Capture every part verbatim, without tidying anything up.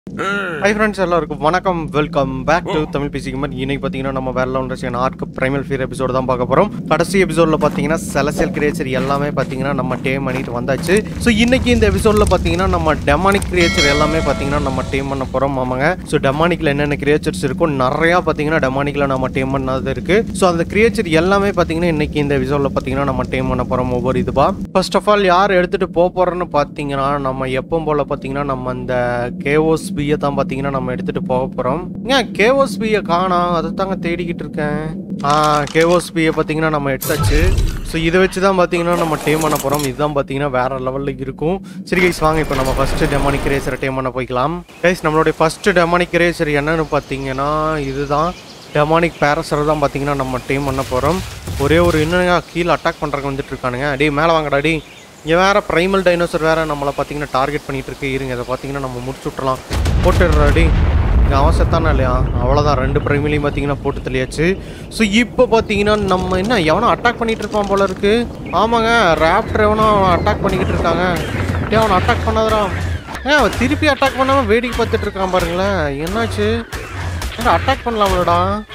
Hi friends, எல்லாருக்கும் வணக்கம். Welcome back to Tamil PC gamer. இன்னைக்கு பாத்தீங்கன்னா நம்ம வேற லெவல் ரசிகன் ஆர்க் பிரைமல் ஃபியர் எபிசோட் தான் பார்க்க போறோம். கடைசி எபிசோட்ல பாத்தீங்கன்னா செலசியல் கிரியேச்சர் எல்லாமே பாத்தீங்கன்னா நம்ம டேம் பண்ணிட்டு வந்தாச்சு. ஸோ இன்னைக்கு இந்த எபிசோட்ல பாத்தீங்கன்னா நம்ம டெமானிக் கிரியேச்சர் எல்லாமே பாத்தீங்கன்னா நம்ம டேம் பண்ண போறோம் ஆமாங்க. ஸோ டெமானிக்ல என்னென்ன கிரியேச்சர்ஸ் இருக்கும் நிறைய பாத்தீங்கன்னா டெமானிக்ல நம்ம டேம் பண்ணது இருக்கு. ஸோ அந்த கிரியேச்சர் எல்லாமே பாத்தீங்கன்னா இன்னைக்கு இந்த எபிசோட்ல பாத்தீங்கன்னா நம்ம டேம் பண்ண போறோம் ஒவ்வொரு இதுவா. ஃபர்ஸ்ட் ஆஃப் ஆல் யார் எடுத்துட்டு போக போறோம்னு பாத்தீங்கன்னா நம்ம எப்பவும் போல பாத்தீங்கன்னா நம்ம அந்த கேஓஸ் பியை தான் பாத்தீங்கன்னா நம்ம எடுத்துட்டு போக போறோம். ஏன் கேஓஸ் பியை காணோம், அதை தாங்க தேடிக்கிட்டு இருக்கேன். ஆ கேஓஸ் பியை பாத்தீங்கன்னா நம்ம எடுத்தாச்சு. ஸோ இதை வச்சு தான் பார்த்தீங்கன்னா நம்ம டேம் பண்ண போகிறோம். இதுதான் பார்த்தீங்கன்னா வேற லெவலில் இருக்கும். சரி கைஸ் வாங்க இப்போ நம்ம ஃபர்ஸ்ட் டெமானிக் ரேசரை டேம் பண்ண போய்க்கலாம். கைஸ் நம்மளுடைய ஃபர்ஸ்ட் டெமானிக் ரேசர் என்னன்னு பார்த்தீங்கன்னா இதுதான் டெமானிக் பேரசரை தான் பார்த்தீங்கன்னா நம்ம டேம் பண்ண போகிறோம். ஒரே ஒரு இன்னும் கீழே அட்டாக் பண்ணுறக்கு வந்துட்டு இருக்கானுங்க. அடே மேலே வாங்கடா அடி. இங்கே வேறு ப்ரைமல் டைனோசர் வேறு நம்மளை பார்த்தீங்கன்னா டார்கெட் பண்ணிகிட்டு இருக்கு. இருங்க இதை பார்த்தீங்கன்னா நம்ம முடிச்சு விட்றலாம். போட்டுடுறா அடி. இங்கே அவசரத்தானே இல்லையா, அவ்வளோதான். ரெண்டு ப்ரைமலையும் பார்த்தீங்கன்னா போட்டு தெளியாச்சு. ஸோ இப்போ பார்த்தீங்கன்னா நம்ம என்ன எவனோ அட்டாக் பண்ணிகிட்டு இருப்பான் போல இருக்கு. ஆமாங்க, ராப்டர் எவனோ அட்டாக் பண்ணிக்கிட்டு இருக்காங்க. டே அவனை அட்டாக் பண்ணாதரா. ஏன் அவன் திருப்பி அட்டாக் பண்ணாமல் வேடிக்கை பார்த்துட்டு இருக்கான் பாருங்களேன். என்னாச்சு, ஏன்னா அட்டாக் பண்ணலாம்லடா.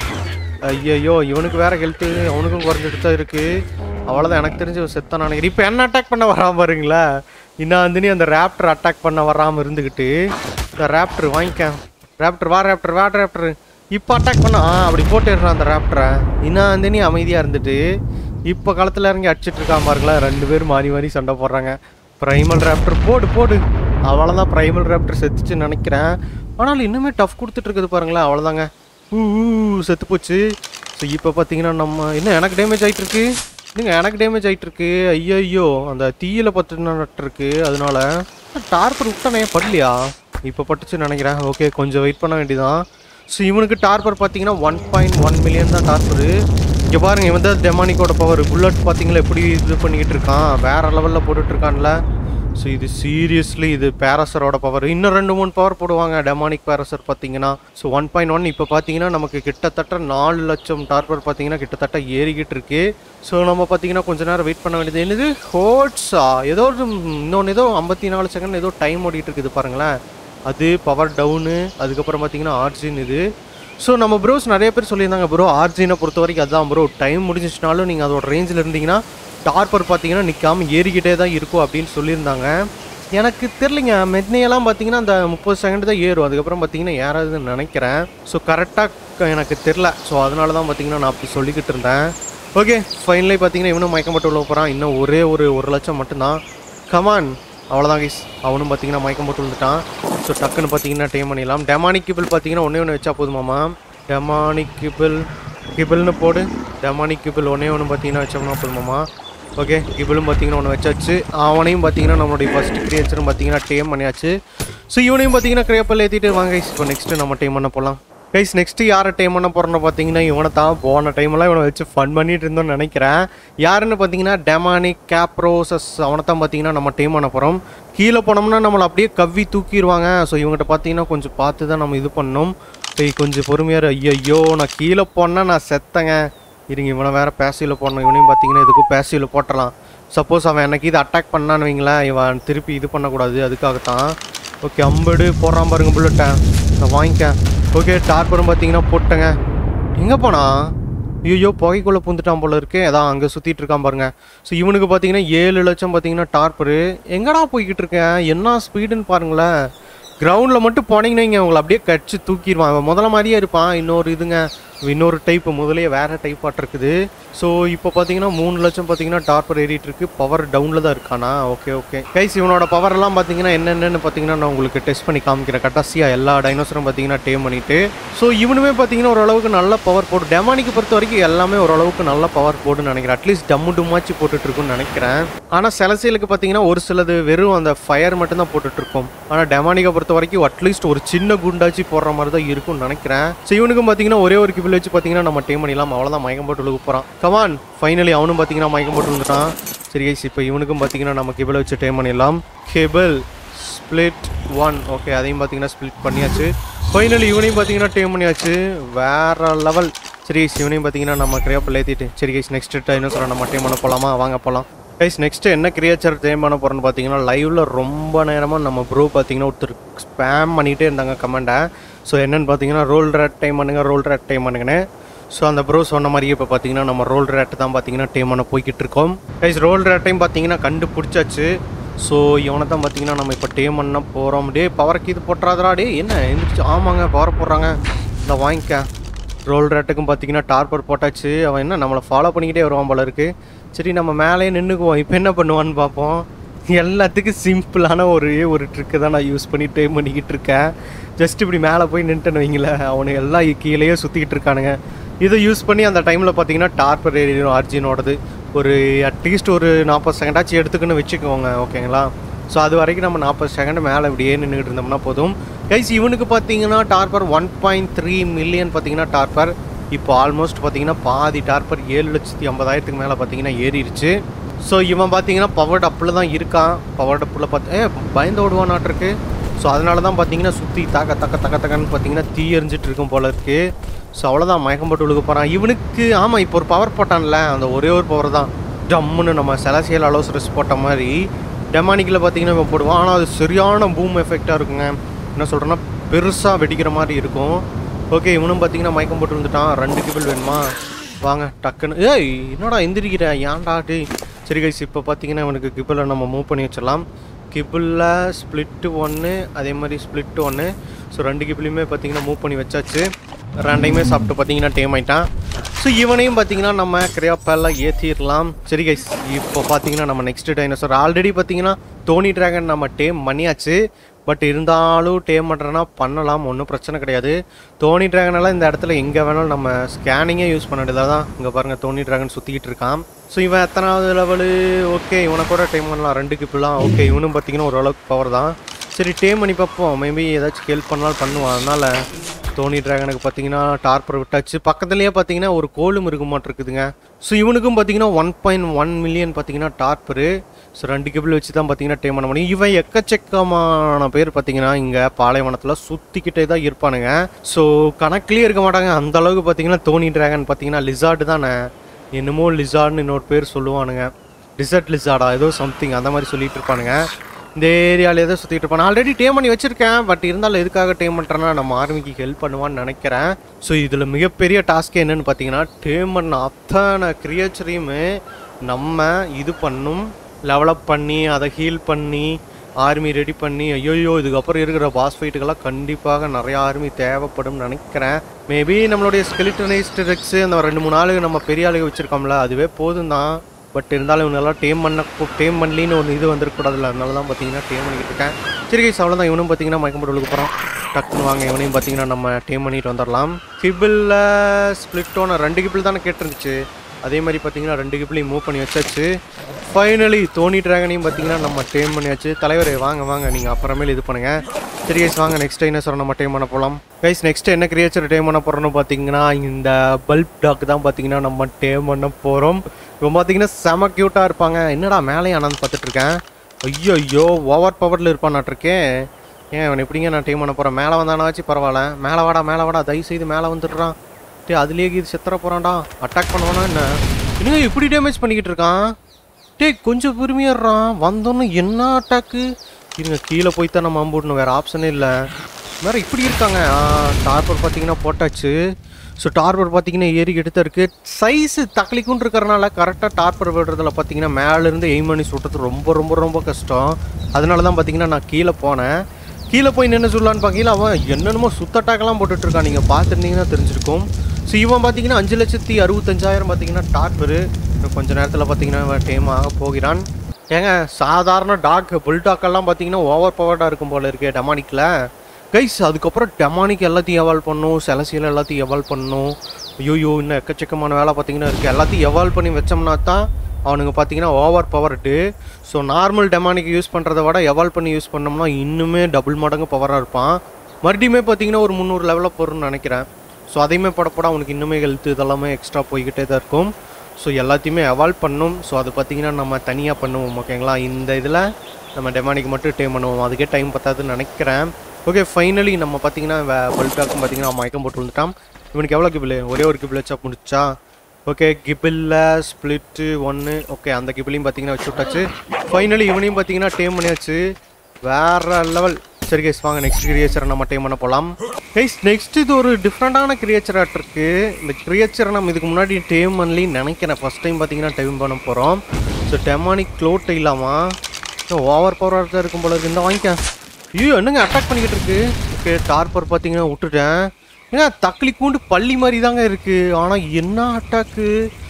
ஐயோ இவனுக்கு வேற ஹெல்த்து அவனுக்கும் குறைஞ்சிட்டு தான் இருக்குது. அவ்வளோதான், எனக்கு தெரிஞ்சு செத்தான் நினைக்கிறேன். இப்போ என்ன அட்டாக் பண்ண வராமல் பாருங்களா. இன்னும் வந்து அந்த ராப்டர் அட்டாக் பண்ண வராமல் இருந்துக்கிட்டு இந்த ராப்டர் வாங்கிக்க. ராப்டர் வா ராப்டர் வா ராப்டர் இப்போ அட்டாக் பண்ண ஆ அப்படி போட்டுடுறான் அந்த ராப்டரை. இன்னும் வந்து நீ அமைதியாக இருந்துட்டு இப்போ களத்தில் இறங்கி அடிச்சிட்டு இருக்கான் பாருங்களா. ரெண்டு பேரும் மாறி மாறி சண்டை போடுறாங்க. ப்ரைமல் ராப்டர் போடு போடு. அவ்வளோதான், ப்ரைமல் ராப்டர் செத்துச்சுன்னு நினைக்கிறேன். ஆனாலும் இன்னுமே டஃப் கொடுத்துட்டு இருக்குது பாருங்களேன். அவ்வளோதாங்க, ஊ செத்து போச்சு. ஸோ இப்போ பார்த்தீங்கன்னா நம்ம இன்னும் எனக்கு டேமேஜ் ஆகிட்டு இருக்கு. நீங்கள் எனக்கு டேமேஜ் ஆகிட்டு இருக்கு. ஐயோ ஐயோ அந்த தீயில பத்து நட்டுருக்கு. அதனால டார்பர் விட்டானே படலையா. இப்போ பட்டுச்சுன்னு நினைக்கிறேன். ஓகே கொஞ்சம் வெயிட் பண்ண வேண்டியதான். ஸோ இவனுக்கு டார்பர் பார்த்தீங்கன்னா ஒன் பாயிண்ட் ஒன் மில்லியன் தான் டார்பரு. இங்கே பாருங்க, இவன் தான் டெமானிக்கோட பவர். புல்லட் பார்த்தீங்களா எப்படி இது பண்ணிக்கிட்டு இருக்கான், வேற லெவலில் போட்டுட்ருக்கான்ல. ஸோ இது சீரியஸ்லி இது பேரசரோட பவர். இன்னும் ரெண்டு மூணு பவர் போடுவாங்க டெமானிக் பேரசர் பார்த்தீங்கன்னா. ஸோ ஒன் பாயிண்ட் ஒன் இப்போ பார்த்தீங்கன்னா நமக்கு கிட்டத்தட்ட நாலு லட்சம் டார்பர் பார்த்தீங்கன்னா கிட்டத்தட்ட ஏறிக்கிட்டு இருக்கு. ஸோ நம்ம பார்த்தீங்கன்னா கொஞ்ச நேரம் வெயிட் பண்ண வேண்டியது. என்னது ஹோட்ஸா, ஏதோ ஒரு இன்னொன்று ஏதோ ஐம்பத்தி நாலு செகண்ட் ஏதோ டைம் ஓடிட்டு இருக்குது பாருங்களேன். அது பவர் டவுனு. அதுக்கப்புறம் பார்த்தீங்கன்னா ஆர்ஜின் இது. ஸோ நம்ம ப்ரோஸ் நிறைய பேர் சொல்லியிருந்தாங்க ப்ரோ ஆர்ஜினை பொறுத்த வரைக்கும் அதுதான் ப்ரோ, டைம் முடிஞ்சிச்சுனாலும் நீங்கள் அதோட ரேஞ்சில் இருந்தீங்கன்னா டார்பர் பார்த்தீங்கன்னா நிற்காமல் ஏறிக்கிட்டே தான் இருக்கும் அப்படின்னு சொல்லியிருந்தாங்க. எனக்கு தெரிலிங்க, மெட்னையெல்லாம் பார்த்தீங்கன்னா அந்த முப்பது செகண்ட் தான் ஏறும். அதுக்கப்புறம் பார்த்தீங்கன்னா ஏறாதுன்னு நினைக்கிறேன். ஸோ கரெக்டாக எனக்கு தெரில. ஸோ அதனால தான் பார்த்தீங்கன்னா நான் அப்படி சொல்லிக்கிட்டு இருந்தேன். ஓகே ஃபைனலி பார்த்தீங்கன்னா இவனும் மயக்கம் போட்டு உள்ள போகிறான். இன்னும் ஒரே ஒரு ஒரு லட்சம் மட்டும்தான். கமான், அவ்வளோதான் கைஸ். அவனும் பார்த்தீங்கன்னா மயக்கம் போட்டு வந்துட்டான். ஸோ டக்குன்னு பார்த்தீங்கன்னா டேம் பண்ணிடலாம். டெமானிக் கிபிள் பார்த்தீங்கன்னா ஒன்றே ஒன்று வச்சா போதுமாமா. டெமானிக் கிபிள் கிபிள்னு போடு. டெமானிக் கிபிள் ஒன்றே ஒன்று பார்த்தீங்கன்னா வச்சோம்னா போதுமாமா. ஓகே கிபிளும் பார்த்தீங்கன்னா ஒன்று வச்சாச்சு. அவனையும் பார்த்தீங்கன்னா நம்மளுடைய ஃபஸ்ட்டு கிரியேச்சரும் பார்த்தீங்கன்னா டேம் பண்ணியாச்சு. ஸோ இவனையும் பார்த்தீங்கன்னா கிரேப்பல் ஏற்றிட்டு வாங்க கைஸ். இப்போ நெக்ஸ்ட்டு நம்ம டேம் பண்ண போகலாம் கைஸ். நெக்ஸ்ட்டு யாரை டேம் பண்ண போகிறோன்னு பார்த்தீங்கன்னா இவனை தான். போன டைமெல்லாம் இவனை வச்சு ஃபன் பண்ணிட்டு இருந்தோம்னு நினைக்கிறேன். யாருன்னு பார்த்தீங்கன்னா டெமானிக் கேப்ரோசஸ் அவனை தான் பார்த்தீங்கன்னா நம்ம டேம் பண்ண போகிறோம். கீழே போனோம்னா நம்மளை அப்படியே கவ்வி தூக்கிடுவாங்க. ஸோ இவங்ககிட்ட பார்த்தீங்கன்னா கொஞ்சம் பார்த்து தான் நம்ம இது பண்ணணும். போய் கொஞ்சம் பொறுமையாக. ஐயோ நான் கீழே போனால் நான் செத்தங்க. இருங்க இவனை வேறு பேசிவில் போடணும். இவனையும் பார்த்தீங்கன்னா இதுக்கும் பேசிவில் போட்டலாம். சப்போஸ் அவன் எனக்கு இது அட்டாக் பண்ணான்னு வைங்களேன், இவன் திருப்பி இது பண்ணக்கூடாது, அதுக்காகத்தான். ஓகே ஐம்பது போடுறான் பாருங்க புல்லட்டை. நான் வாங்கிக்க. ஓகே டார்பரும் பார்த்தீங்கன்னா போட்டேங்க. எங்கே போனா, ஐயோ புகைக்குள்ளே பூந்துட்டான் போல இருக்கு. அதான் அங்கே சுற்றிட்டு இருக்கான் பாருங்க. ஸோ இவனுக்கு பார்த்தீங்கன்னா ஏழு லட்சம் பார்த்தீங்கன்னா டார்பரு. எங்கடா போய்கிட்டு இருக்கேன், என்ன ஸ்பீடுன்னு பாருங்களேன். கிரவுண்டில் மட்டும் போனீங்கன்னா இங்கே உங்களை அப்படியே கடிச்சு தூக்கிடுவான். அவன் முதல்ல மாதிரியே இருப்பான். இன்னொரு இதுங்க இன்னொரு டைப்பு முதலே வேறு டைப் ஆட்டிருக்குது. ஸோ இப்போ பார்த்தீங்கன்னா மூணு லட்சம் பார்த்தீங்கன்னா டார்பர் ஏறிட்டு இருக்கு. பவர் டவுனில் தான் இருக்கானா. ஓகே ஓகே கைஸ், இவனோட பவரெல்லாம் பார்த்தீங்கன்னா என்னென்னு பார்த்தீங்கன்னா நான் உங்களுக்கு டெஸ்ட் பண்ணி காமிக்கிறேன். கட்டாசியாக எல்லா டைனோசரும் பார்த்தீங்கன்னா டேம் பண்ணிட்டு. ஸோ இவனுமே பார்த்தீங்கன்னா ஓரளவுக்கு நல்ல பவர் போடு. டெமானிக்கு பொறுத்த வரைக்கும் எல்லாமே ஓரளவுக்கு நல்ல பவர் போடுன்னு நினைக்கிறேன். அட்லீஸ்ட் டம்மு டும்மாச்சு போட்டுட்டு இருக்குன்னு நினைக்கிறேன். ஆனால் செலசியலுக்கு பார்த்தீங்கன்னா ஒரு சிலது வெறும் அந்த ஃபயர் மட்டும் தான் போட்டுட்டு இருக்கும். ஆனால் டெமானிக்கை பொறுத்த வரைக்கும் அட்லீஸ்ட் ஒரு சின்ன குண்டாச்சு போடுற மாதிரி தான் இருக்கும்னு நினைக்கிறேன். ஸோ இவனுக்கும் பார்த்தீங்கன்னா ஒரே ஒரு கிபிள் வச்சு பார்த்தீங்கன்னா நம்ம டேம் பண்ணிடலாம். அவ்வளோதான், மயக்கம் போட்டு உள்ள போகிறான். கமான் ஃபைனலி அவனும் பார்த்தீங்கன்னா மயக்கம் போட்டு வந்துட்டான். சரி கைஸ், இப்போ இவனுக்கும் பார்த்தீங்கன்னா நம்ம கிபிளை வச்சு டேம் பண்ணிடலாம். Cable split one. ஓகே அதையும் பார்த்தீங்கன்னா ஸ்பிளிட் பண்ணியாச்சு. ஃபைனலி இவனையும் பார்த்தீங்கன்னா டேம் பண்ணியாச்சு. வேற லெவல். சரி கைஸ், இவனையும் பார்த்தீங்கன்னா நம்ம கிரேப்பில் ஏற்றிட்டு. சரி கைஸ், நெக்ஸ்ட் டைனோசரை நம்ம டேம் பண்ண போகலாமா, வாங்க போகலாம். கைஸ் நெக்ஸ்ட்டு என்ன கிரியேச்சர் டேம் பண்ண போகிறோன்னு பார்த்தீங்கன்னா லைவில் ரொம்ப நேரமாக நம்ம ப்ரோ பார்த்தீங்கன்னா ஒருத்தர் ஸ்பேம் பண்ணிகிட்டே இருந்தாங்க கமெண்ட்டை. ஸோ என்னென்னு பார்த்தீங்கன்னா ரோல் ரேட் டைம் பண்ணுங்க ரோல் ரேட் டைம் பண்ணுங்கன்னு. ஸோ அந்த ப்ரோ சொன்ன மாதிரியே இப்போ பார்த்தீங்கன்னா நம்ம ரோல் ரேட் தான் பார்த்தீங்கன்னா டைம் பண்ண போய்கிட்டு இருக்கோம். கைஸ் ரோல் ரேட் டைம் பார்த்தீங்கன்னா கண்டுபிடிச்சாச்சு. ஸோ இவனை தான் பார்த்தீங்கன்னா நம்ம இப்போ டேம் பண்ண போகிறோம். டே பவருக்கு இது போட்டுறாதரா டே என்ன எழுந்திரிச்சு. ஆமாங்க பவர் போடுறாங்க. இந்த வாங்கிக்க. ரோல் ரேட்டுக்கும் பார்த்தீங்கன்னா டார்பர் போட்டாச்சு. அவன் என்ன நம்மளை ஃபாலோ பண்ணிக்கிட்டே வருவான் போல இருக்குது. சரி நம்ம மேலேயே நின்றுக்குவோம். இப்போ என்ன பண்ணுவான்னு பார்ப்போம். எல்லாத்துக்கும் சிம்பிளான ஒரு ஒரு ட்ரிக்கு தான் நான் யூஸ் பண்ணி டைம் பண்ணிக்கிட்டு இருக்கேன். ஜஸ்ட் இப்படி மேலே போய் நின்றுட்டேன்னு வைங்களேன், அவனுக்கு எல்லாம் கீழேயே சுற்றிக்கிட்டு இருக்கானுங்க. இதை யூஸ் பண்ணி அந்த டைமில் பார்த்தீங்கன்னா டார்பர் ஏறிடும் ஆர்ஜினோடது. ஒரு அட்லீஸ்ட் ஒரு நாற்பது செகண்டாச்சும் எடுத்துக்குன்னு வச்சுக்கோங்க ஓகேங்களா. ஸோ அது வரைக்கும் நம்ம நாற்பது செகண்ட் மேலே இப்படியே நின்றுட்டு இருந்தோம்னா போதும். கைஸ் இவனுக்கு பார்த்தீங்கன்னா torpor one point three million பார்த்தீங்கன்னா டார்பர். இப்போ ஆல்மோஸ்ட் பார்த்தீங்கன்னா பாதி டார்பர் ஏழு லட்சத்தி ஐம்பதாயிரத்துக்கு மேலே பார்த்தீங்கன்னா ஏறிடுச்சு. ஸோ இவன் பார்த்தீங்கன்னா பவர் அப்பில் தான் இருக்கான். பவர் அப்பில் பார்த்து ஏ பயந்து ஓடுவானாட்டிருக்கு. ஸோ அதனால தான் பார்த்தீங்கன்னா சுற்றி தாக்க தக்க தக்க தக்கன்னு பார்த்தீங்கன்னா தீ எரிஞ்சிட்டு இருக்கும் போல இருக்குது. ஸோ அவ்வளோதான் மயக்கம் போட்டு விழுக போகிறான். இவனுக்கு ஆமாம் இப்போ ஒரு பவர் போட்டான்ல, அந்த ஒரே ஒரு பவர் தான் டம்முன்னு நம்ம செலசியல் அலோஸ் ரெஸ் போட்ட மாதிரி டெமானிக்கில் பார்த்தீங்கன்னா இவன் போடுவான். ஆனால் அது சரியான பூம் எஃபெக்டாக இருக்குங்க. என்ன சொல்கிறேன்னா பெருசாக வெடிக்கிற மாதிரி இருக்கும். ஓகே இவனும் பார்த்தீங்கன்னா மயக்கம் போட்டு வந்துட்டான். ரெண்டு கிபிள் வேணுமா வாங்க டக்குன்னு. ஏய் என்னடா எந்திரிக்கிற ஏன்டா டே. சரி கைஸ் இப்போ பார்த்தீங்கன்னா இவனுக்கு கிபிளை நம்ம மூவ் பண்ணி வச்சிடலாம். கிபிளில் ஸ்ப்ளிட்டு ஒன்று அதே மாதிரி ஸ்ப்ளிட்டு ஒன்று. ஸோ ரெண்டு கிபிளையுமே பார்த்தீங்கன்னா மூவ் பண்ணி வச்சாச்சு. ரெண்டையுமே சாப்பிட்டு பார்த்தீங்கன்னா டேம் ஆகிட்டான். ஸோ இவனையும் பார்த்தீங்கன்னா நம்ம கிரியாப்பெல்லாம் ஏற்றிடலாம். சரி கைஸ் இப்போ பார்த்தீங்கன்னா நம்ம நெக்ஸ்ட் டைனோசர் ஆல்ரெடி பார்த்தீங்கன்னா டோனி டிராகன் நம்ம டேம் பண்ணியாச்சு. பட் இருந்தாலும் டேம் பண்ணுறேன்னா பண்ணலாம், ஒன்றும் பிரச்சனை கிடையாது. டோனி டிராகனெல்லாம் இந்த இடத்துல எங்கே வேணாலும் நம்ம ஸ்கேனிங்கே யூஸ் பண்ண வேண்டியதாக தான். இங்கே பாருங்கள் டோனி டிராகன் சுற்றிக்கிட்டு இருக்கான். ஸோ இவன் எத்தனாவது லெவலு ஓகே இவனை கூட டேம் பண்ணலாம். ரெண்டு கிப்பிலாம் ஓகே இவனும் பார்த்தீங்கன்னா ஓரளவுக்கு பவர் தான். சரி டேம் பண்ணி பார்ப்போம், மேபி ஏதாச்சும் ஹெல்ப் பண்ணாலும் பண்ணுவான். அதனால் டோனி டிராகனுக்கு பார்த்தீங்கன்னா டார்பர் விட்டாச்சு. பக்கத்துலேயே பார்த்தீங்கன்னா ஒரு கோலும் இருக்க மாட்டிருக்குதுங்க. ஸோ இவனுக்கும் பார்த்தீங்கன்னா ஒன் பாயிண்ட் ஒன் மில்லியன் பார்த்தீங்கன்னா டார்பரு. ஸோ ரெண்டு கிபிள் வச்சு தான் பார்த்தீங்கன்னா டேம் பண்ண முடியும். இவன் எக்கச்சக்கமான பேர் பார்த்தீங்கன்னா இங்கே பாலைவனத்தில் சுற்றிக்கிட்டே தான் இருப்பானுங்க. ஸோ கணக்குலேயே இருக்க மாட்டாங்க அந்த அளவுக்கு பார்த்தீங்கன்னா டோனி டிராகன் பார்த்தீங்கன்னா லிசார்டு தானே, என்னமோ லிசார்டுன்னு இன்னொரு பேர் சொல்லுவானுங்க. லிசர்ட் லிசார்டா ஏதோ சம்திங் அந்த மாதிரி சொல்லிட்டு இருப்பானுங்க. இந்த ஏரியாவில் ஏதோ சுற்றிட்டு இருப்பான். ஆல்ரெடி டேம் பண்ணி வச்சுருக்கேன். பட் இருந்தாலும் எதுக்காக டேம் பண்ணுறேன்னா நம்ம ஆர்மிக்கு ஹெல்ப் பண்ணுவான்னு நினைக்கிறேன். ஸோ இதில் மிகப்பெரிய டாஸ்க்கு என்னென்னு பார்த்தீங்கன்னா டேம் பண்ண அத்தனை கிரியேச்சரையுமே நம்ம இது பண்ணும் லெவலப் பண்ணி அதை ஹீல் பண்ணி ஆர்மி ரெடி பண்ணி ஐயோயோ இதுக்கப்புறம் இருக்கிற பாஸ் ஃபைட்டுக்கெல்லாம் கண்டிப்பாக நிறையா ஆர்மி தேவைப்படும் நினைக்கிறேன். மேபி நம்மளுடைய ஸ்கெலிட்டனைஸ்ட் ரெக்ஸு அந்த ரெண்டு மூணு ஆளுங்க நம்ம பெரிய ஆளுங்க வச்சுருக்கோம்ல அதுவே போதும் தான். பட் இருந்தாலும் இவனெல்லாம் டேம் பண்ண டேம் பண்ணலின்னு ஒன்று இது வந்துருக்கூடாதுல்ல, அதனால தான் பார்த்தீங்கன்னா டேம் பண்ணிக்கிட்டு இருக்கேன். சரி கைஸ் அவ்வளோதான். இவனும் பார்த்தீங்கன்னா மயக்கம் போட்டு விழுக்க போகிறோம். டக்குன்னு வாங்க இவனையும் பார்த்தீங்கன்னா நம்ம டேம் பண்ணிட்டு வந்துடலாம். கிபிளில் ஸ்ப்ளிட்டோன ரெண்டு கிபிள் தானே கேட்டுருந்துச்சு. அதே மாதிரி பார்த்தீங்கன்னா ரெண்டு கிபிளையும் மூவ் பண்ணி வச்சாச்சு. ஃபைனலி டோனி டிராகனையும் பார்த்தீங்கன்னா நம்ம டேம் பண்ணியாச்சு. தலைவர் வாங்க வாங்க நீங்கள் அப்புறமேல இது பண்ணுங்கள். சரி கைஸ் வாங்க நெக்ஸ்ட் டைனோசரை நம்ம டேம் பண்ண போகலாம். கைஸ் நெக்ஸ்ட் என்ன கிரியேச்சர் டேம் பண்ண போகிறோன்னு பார்த்தீங்கன்னா இந்த பல்ப் டாக் தான் பார்த்தீங்கன்னா நம்ம டேம் பண்ண போகிறோம். இப்போ பார்த்தீங்கன்னா செம க்யூட்டாக இருப்பாங்க. என்னடா மேலேயும் ஆனான்னு பார்த்துட்டு இருக்கேன். ஐயோ ஐயோ ஓவர் பவரில் இருப்பான்னாட்டிருக்கேன். ஏன் அவன் எப்படிங்க நான் டேம் பண்ண போகிறேன். மேலே வந்தானாச்சு பரவாயில்ல. மேலே வாடா மேலே வாடா தயவு செய்து மேலே வந்துடுறான். டே அதுலேயே இது செத்துற போகிறான்டா. அட்டாக் பண்ணுவானா என்ன இன்னும் இப்படி டேமேஜ் பண்ணிக்கிட்டு இருக்கான். டே கொஞ்சம் பொறுமையாடுறான். வந்தோன்னு என்ன அட்டாக்கு. இருங்க கீழே போய் தான் நம்ம அம்புடணும், வேறு ஆப்ஷனே இல்லை. வேறு இப்படி இருக்காங்க. டார்பர் பார்த்தீங்கன்னா போட்டாச்சு. ஸோ டார்பர் பார்த்தீங்கன்னா ஏறி எடுத்து இருக்குது. சைஸு தக்லிக்குன்னு இருக்கிறனால கரெக்டாக டார்பர் விடுறதுல பார்த்தீங்கன்னா மேலேருந்து எய்ம் பண்ணி சுட்டுறது ரொம்ப ரொம்ப ரொம்ப கஷ்டம். அதனால தான் பார்த்தீங்கன்னா நான் கீழே போனேன். கீழே போய் நின்று சொல்லலான்னு பார்க்கல அவன் என்னென்னமோ சுத்த அட்டாக்கெல்லாம் போட்டுட்ருக்கான். நீங்கள் பார்த்துருந்தீங்கன்னா தெரிஞ்சிருக்கும். ஸோ இவன் பார்த்தீங்கன்னா அஞ்சு லட்சத்தி அறுபத்தஞ்சாயிரம் பார்த்தீங்கன்னா டார்பரு. கொஞ்சம் நேரத்தில் பார்த்தீங்கன்னா டேம் ஆக போகிறான். ஏங்க சாதாரண டாக் புல் டாக்கெல்லாம் பார்த்தீங்கன்னா ஓவர் பவர்டாக இருக்கும் போல் இருக்கே டெமானிக்கில். கைஸ் அதுக்கப்புறம் டெமானிக் எல்லாத்தையும் எவால்வ் பண்ணணும், செலசியல் எல்லாத்தையும் எவால்வ் பண்ணணும். ஐயோயோ இன்னும் எக்கச்சக்கமான வேலை பார்த்தீங்கன்னா இருக்குது. எல்லாத்தையும் எவால்வ் பண்ணி வச்சோம்னா தான் அவனுங்க பார்த்தீங்கன்னா over powered. So normal demonic use பண்ணுறத விட எவால்வ் பண்ணி யூஸ் பண்ணோம்னா இன்னுமே டபுள் மடங்கு பவராக இருப்பான். மறுபடியுமே பார்த்தீங்கன்னா ஒரு முந்நூறு லெவலில் போகிறோன்னு நினைக்கிறேன். ஸோ அதையுமே படப்பட அவனுக்கு இன்னுமே ஹெல்த் இதெல்லாமே எக்ஸ்ட்ரா போய்கிட்டே தான் இருக்கும். ஸோ எல்லாத்தையுமே எவால்வ் பண்ணும். ஸோ அது பார்த்திங்கன்னா நம்ம தனியாக பண்ணுவோம் ஓகேங்களா. இந்த இதில் நம்ம டெமானிக்கு மட்டும் டேம் பண்ணுவோம், அதுக்கே டைம் பத்தாதுன்னு நினைக்கிறேன். ஓகே ஃபைனலி நம்ம பார்த்தீங்கன்னா பல்டாக்கும் பார்த்தீங்கன்னா மயக்கம் போட்டு வந்துட்டான். இவனுக்கு எவ்வளோ கிபிள் ஒரே ஒரு கிபிள் வச்சா முடிச்சா. ஓகே கிபில்ல ஸ்பிளிட்டு ஒன்று ஓகே அந்த கிபிலையும் பார்த்தீங்கன்னா வச்சு விட்டாச்சு. ஃபைனலி இவனையும் பார்த்தீங்கன்னா டேம் பண்ணியாச்சு. வேற லெவல். சரி கைஸ் வாங்க நெக்ஸ்ட் கிரியேச்சரை நம்ம டேம் பண்ண போகலாம். கைஸ் நெக்ஸ்ட் இது ஒரு டிஃப்ரெண்டான கிரியேச்சர் ஆட் இருக்கு. இந்த கிரியேச்சரை நம்ம இதுக்கு முன்னாடி டேம் பண்ணலின்னு நினைக்கிறேன். ஃபர்ஸ்ட் டைம் பார்த்தீங்கன்னா டேம் பண்ண போகிறோம். ஸோ டெமானிக் க்ளோட் இல்லாமா ஓவர் பவராக தான் இருக்கும் போல இருக்கு. இந்த வாங்கிக்க. ஐயோ என்னங்க அட்டாக் பண்ணிக்கிட்டு இருக்கு. ஓகே டார்பர் பார்த்தீங்கன்னா விட்டுட்டேன். ஏன்னா தக்களி கூண்டு பள்ளி மாதிரி தாங்க இருக்குது. ஆனால் என்ன அட்டாக்கு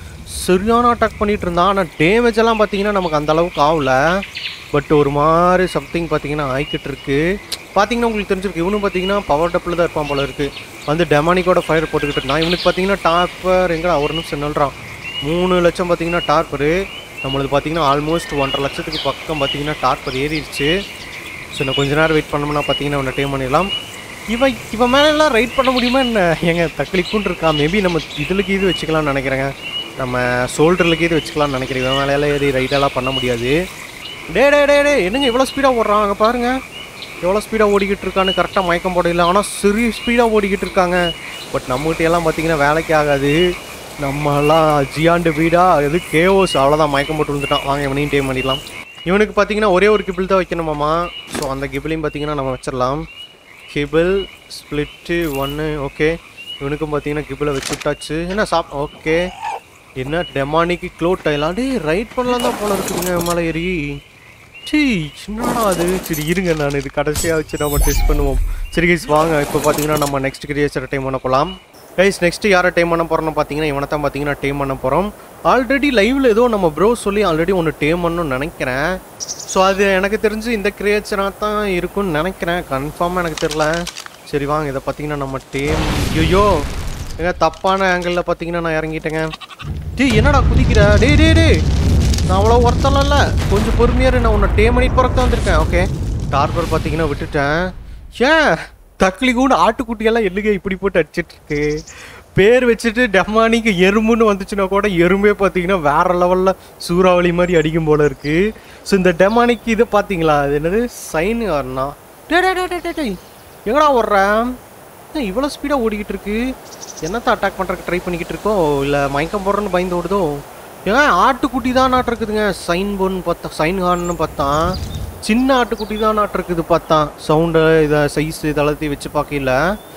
சரியான அட்டாக் பண்ணிகிட்டு இருந்தான். ஆனால் டேமேஜ் எல்லாம் பார்த்தீங்கன்னா நமக்கு அந்த அளவுக்கு ஆகல. பட் ஒரு மாதிரி சம்திங் பார்த்தீங்கன்னா ஆகிக்கிட்டு இருக்கு. பார்த்தீங்கன்னா உங்களுக்கு தெரிஞ்சிருக்கு இவனும் பார்த்தீங்கன்னா பவர் டப்பில் தான் இருப்பான் போல இருக்குது. வந்து டெமானிக்கோட ஃபயர் போட்டுக்கிட்டு இருந்தான். இவனுக்கு பார்த்தீங்கன்னா டார்பர் எங்கே ஒரு நிமிஷம் சொல்கிறான். மூணு லட்சம் பார்த்தீங்கன்னா டார்பரு. நம்மளுக்கு பார்த்தீங்கன்னா ஆல்மோஸ்ட் ஒன்றரை லட்சத்துக்கு பக்கம் பார்த்தீங்கன்னா டார்பர் ஏறிடுச்சு. ஸோ நான் கொஞ்ச நேரம் வெயிட் பண்ணோம்னா பார்த்தீங்கன்னா அவனை டேம் பண்ணிடலாம். இவன் இவன் மேலெல்லாம் ரைட் பண்ண முடியுமா என்ன? எங்க தக்களிக்குன்னு இருக்கான். மேபி நம்ம இதுலக்கு இது வச்சுக்கலாம்னு நினைக்கிறேங்க. நம்ம ஷோல்டர்லுக்கு இது வச்சுக்கலாம்னு நினைக்கிறேன். இவன் மேலே ஏறி ரைட்டெல்லாம் பண்ண முடியாது. டே டே டே டே என்னங்க இவ்வளோ ஸ்பீடாக ஓடுறான். அங்கே பாருங்கள் எவ்வளோ ஸ்பீடாக ஓடிக்கிட்டு இருக்கான்னு. கரெக்டாக மயக்கம் போடல. ஆனால் சரி ஸ்பீடாக ஓடிக்கிட்டு இருக்காங்க. பட் நம்மகிட்டையெல்லாம் பார்த்தீங்கன்னா வேலைக்கு ஆகாது. நம்மலாம் ஜியாண்டு வீடா எது கேஓஸ் அவ்வளோதான் மயக்கம் போட்டு வந்துட்டான். வாங்க இவனையும் டேம் பண்ணிடலாம். இவனுக்கு பார்த்தீங்கன்னா ஒரே ஒரு கிபிள் தான் வைக்கணுமாம்மா. ஸோ அந்த கிபிளையும் பார்த்தீங்கன்னா நம்ம வச்சிடலாம். கிபிள் ஸ்பிளிட்டு ஒன்று ஓகே. இவனுக்கும் பார்த்தீங்கன்னா கிபிளை வச்சு விட்டாச்சு. என்ன சாப் ஓகே. என்ன டெமானிக்கு க்ளோட் ஆகலாம். டே ரைட் பண்ணலாம் தான் போல இருக்குதுங்க மேலே ஏறி. சீ என்னடா அது. சரி இருங்க நான் இது கடைசியாக வச்சு நம்ம டெஸ்ட் பண்ணுவோம். சரி கைஸ் வாங்க இப்போ பார்த்தீங்கன்னா நம்ம நெக்ஸ்ட் கிரியேச்சரை டைம் பண்ண போகலாம். கைஸ் நெக்ஸ்ட்டு யாரை டைம் பண்ண போகிறோம்னு பார்த்தீங்கன்னா இவனை தான் பார்த்தீங்கன்னா டைம் பண்ண போகிறோம். ஆல்ரெடி லைவில் ஏதோ நம்ம ப்ரோ சொல்லி ஆல்ரெடி ஒன்று டேம் பண்ணணும்னு நினைக்கிறேன். ஸோ அது எனக்கு தெரிஞ்சு இந்த கிரியேச்சராக தான் இருக்குன்னு நினைக்கிறேன். கன்ஃபார்மாக எனக்கு தெரில. சரி வாங்க இதை பார்த்தீங்கன்னா நம்ம டேம். ஐயோ ஏங்க தப்பான ஆங்கிளில் பார்த்தீங்கன்னா நான் இறங்கிட்டேங்க. டே என்னடா குதிக்கிற. டே டே டே நான் அவ்வளோ ஒருத்தலாம் இல்லை. கொஞ்சம் பொறுமையாக நான் உன்னை டேம் பண்ணி பிறக்க வந்திருக்கேன். ஓகே டார்பர் பார்த்தீங்கன்னா விட்டுட்டேன். ஏன் தக்களி கூட ஆட்டுக்குட்டியெல்லாம் எல்லுங்க இப்படி போட்டு அடிச்சிட்ருக்கு. பேர் வச்சுட்டு டெமானிக்கு எறும்புன்னு வந்துச்சுன்னா கூட எறும்பே பார்த்தீங்கன்னா வேற லெவலில் சூறாவளி மாதிரி அடிக்கும் போல இருக்குது. ஸோ இந்த டெமானிக்கு இதை பார்த்தீங்களா அது என்னது சைன் ஆறுனா. டே டே டே டே டே எங்கடா ஓடுறேன். இவ்வளோ ஸ்பீடாக ஓடிக்கிட்டு இருக்கு. என்னத்தை அட்டாக் பண்ணுறதுக்கு ட்ரை பண்ணிக்கிட்டு இருக்கோ இல்லை மயக்கம் போடுறேன்னு பயந்து ஓடுதோ. ஏன் ஆட்டுக்குட்டி தான் நாட்டு இருக்குதுங்க. சைன் போன்னு பார்த்தா சைன் ஹான்னு பார்த்தான். சின்ன ஆட்டுக்குட்டி தான் நாட்டு இருக்குது பார்த்தான். சவுண்டு இதை சைஸ் இதெல்லாத்தையும் வச்சு பார்க்கல.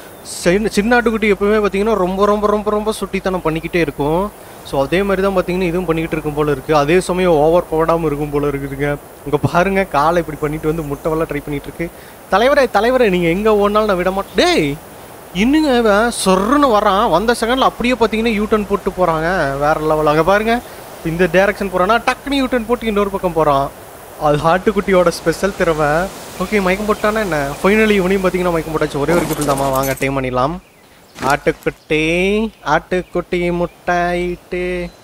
சின்ன சின்ன ஆட்டுக்குட்டி எப்பவுமே பார்த்தீங்கன்னா ரொம்ப ரொம்ப ரொம்ப ரொம்ப சுட்டித்தனம் பண்ணிக்கிட்டே இருக்கும். ஸோ அதே மாதிரி தான் பார்த்தீங்கன்னா இதுவும் பண்ணிக்கிட்டு இருக்கும் போல இருக்குது. அதே சமயம் ஓவர் போடாமல் இருக்கும் போல இருக்குதுங்க. இங்கே பாருங்கள் காலை இப்படி பண்ணிட்டு வந்து முட்டைவெல்லாம் ட்ரை பண்ணிகிட்டு இருக்கு. தலைவரே தலைவரே நீங்கள் எங்கே ஓடினாலும் நான் விட மாட்டேன். டேய் இன்னுங்க இவன் சொர்ன்னு வரான். வந்த செகண்டில் அப்படியே பார்த்தீங்கன்னா யூட்டர்ன் போட்டு போகிறாங்க. வேறு லெவல். அங்கே பாருங்கள் இந்த டேரக்ஷன் போகிறான்னா டக்குனு யூட்டர்ன் போட்டு இன்னொரு பக்கம் போகிறான். அது ஆட்டுக்குட்டியோட ஸ்பெஷல் திறமை. ஓகே மயக்கம் போட்டானா என்ன. ஃபைனலி இவனையும் பார்த்தீங்கன்னா மயக்கம் போட்டாச்சு. ஒரே ஒரு கிபிள் தாம்மா. வாங்க டைம் பண்ணிடலாம். ஆட்டுக்குட்டி ஆட்டுக்குட்டி முட்டாயிட்டு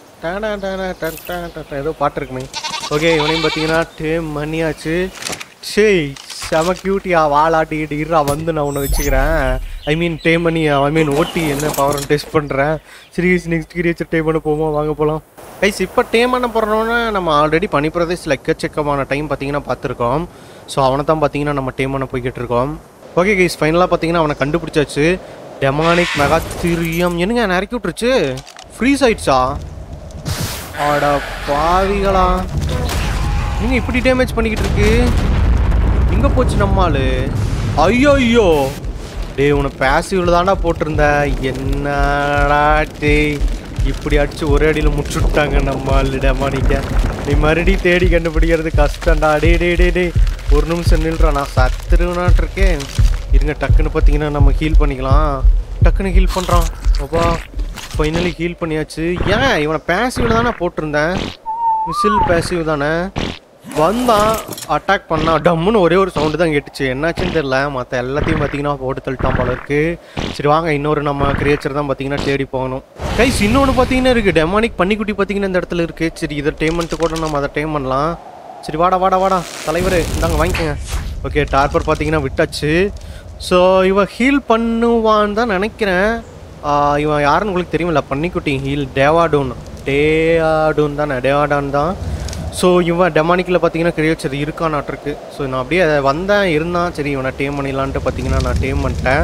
ஏதோ பாட்டு இருக்குமே. ஓகே இவனையும் பார்த்தீங்கன்னா டேம் பண்ணியாச்சு. சரி செம கியூட்டியா வாழாட்டிக்கிட்டு இருறா வந்து நான் உன்னை வச்சுக்கிறேன். ஐ மீன் டேம் பண்ணி ஐ மீன் ஓட்டி என்ன பவர் டெஸ்ட் பண்ணுறேன். சீரியஸ் நெக்ஸ்ட் கிரியேச்சர் டேம் பண்ண போவோமா வாங்க போகலாம். கைஸ் இப்போ டேம் பண்ண போகிறோன்னா நம்ம ஆல்ரெடி பனிப்பிரதேஷ் எக்கச்சக்கமான டைம் பார்த்தீங்கன்னா பார்த்துருக்கோம். ஸோ அவனை தான் பார்த்தீங்கன்னா நம்ம டேம் பண்ண போய்கிட்டு இருக்கோம். ஓகே கைஸ் ஃபைனலாக பார்த்தீங்கன்னா அவனை கண்டுபிடிச்சாச்சு. டெமானிக் மெகாத்திரியம் என்னங்க என்ன இறக்கி விட்டுருச்சு. ஃப்ரீஸ் ஆயிடுச்சா. ஆடா பாவிகளா நீங்கள் இப்படி டேமேஜ் பண்ணிக்கிட்டு இருக்கு. எங்கே போச்சு நம்மால். ஐயோ ஐயோ டே உன்னை பேசிவில் தாண்டா போட்டிருந்த. என்னடா டே இப்படி அடிச்சு ஒரே அடியில் முடிச்சுட்டாங்க நம்மால் டெமானிக்க. நீ மறுபடியும் தேடி கண்டுபிடிக்கிறது கஷ்டம்டா. டே டே டே டே ஒரு நிமிஷம் நில்றா நான் சத்துருவனாட்டு இருக்கேன். இருங்க டக்குன்னு பார்த்தீங்கன்னா நம்ம ஹீல் பண்ணிக்கலாம். டக்குன்னு ஹீல் பண்ணுறான். அப்பா ஃபைனலி ஹீல் பண்ணியாச்சு. ஏன் இவனை பேசிவில் தானே போட்டிருந்தேன். மிசில் பேசிவ் தானே. வந்தான் அட்டாக் பண்ணான். டம்முன்னு ஒரே ஒரு சவுண்டு தான் கேட்டுச்சு. என்னாச்சுன்னு தெரியல. மற்ற எல்லாத்தையும் பார்த்தீங்கன்னா போட்டு தள்ளிட்டான் போல இருக்கு. சரி வாங்க இன்னொரு நம்ம கிரியேச்சர் தான் பார்த்தீங்கன்னா தேடி போகணும். கைஸ் இன்னொன்று பார்த்தீங்கன்னா இருக்குது. டெமானிக் பன்னிக்குட்டி பார்த்தீங்கன்னா இந்த இடத்துல இருக்குது. சரி இதை டேமெண்ட்டு கூட நம்ம அதை டைம் பண்ணலாம். சரி வாடா வாடா வாடா தலைவர் இந்தாங்க வாங்கிக்கோங்க. ஓகே டார்பர் பார்த்தீங்கன்னா விட்டாச்சு. ஸோ இவன் ஹீல் பண்ணுவான்னு தான் நினைக்கிறேன். இவன் யாருன்னு உங்களுக்கு தெரியுமில்ல பன்னிக்குட்டி ஹீல் டேவாடூன் டேவாடூன் தானே டேவாடான் தான். ஸோ இவன் டெமானிக்கில் பார்த்தீங்கன்னா கிரியேச்சர் இருக்கானாட்டிருக்கு. ஸோ நான் அப்படியே வந்தேன் இருந்தான். சரி இவனை டேம் பண்ணிடலான்ட்டு பார்த்தீங்கன்னா நான் டேம் பண்ணிட்டேன்.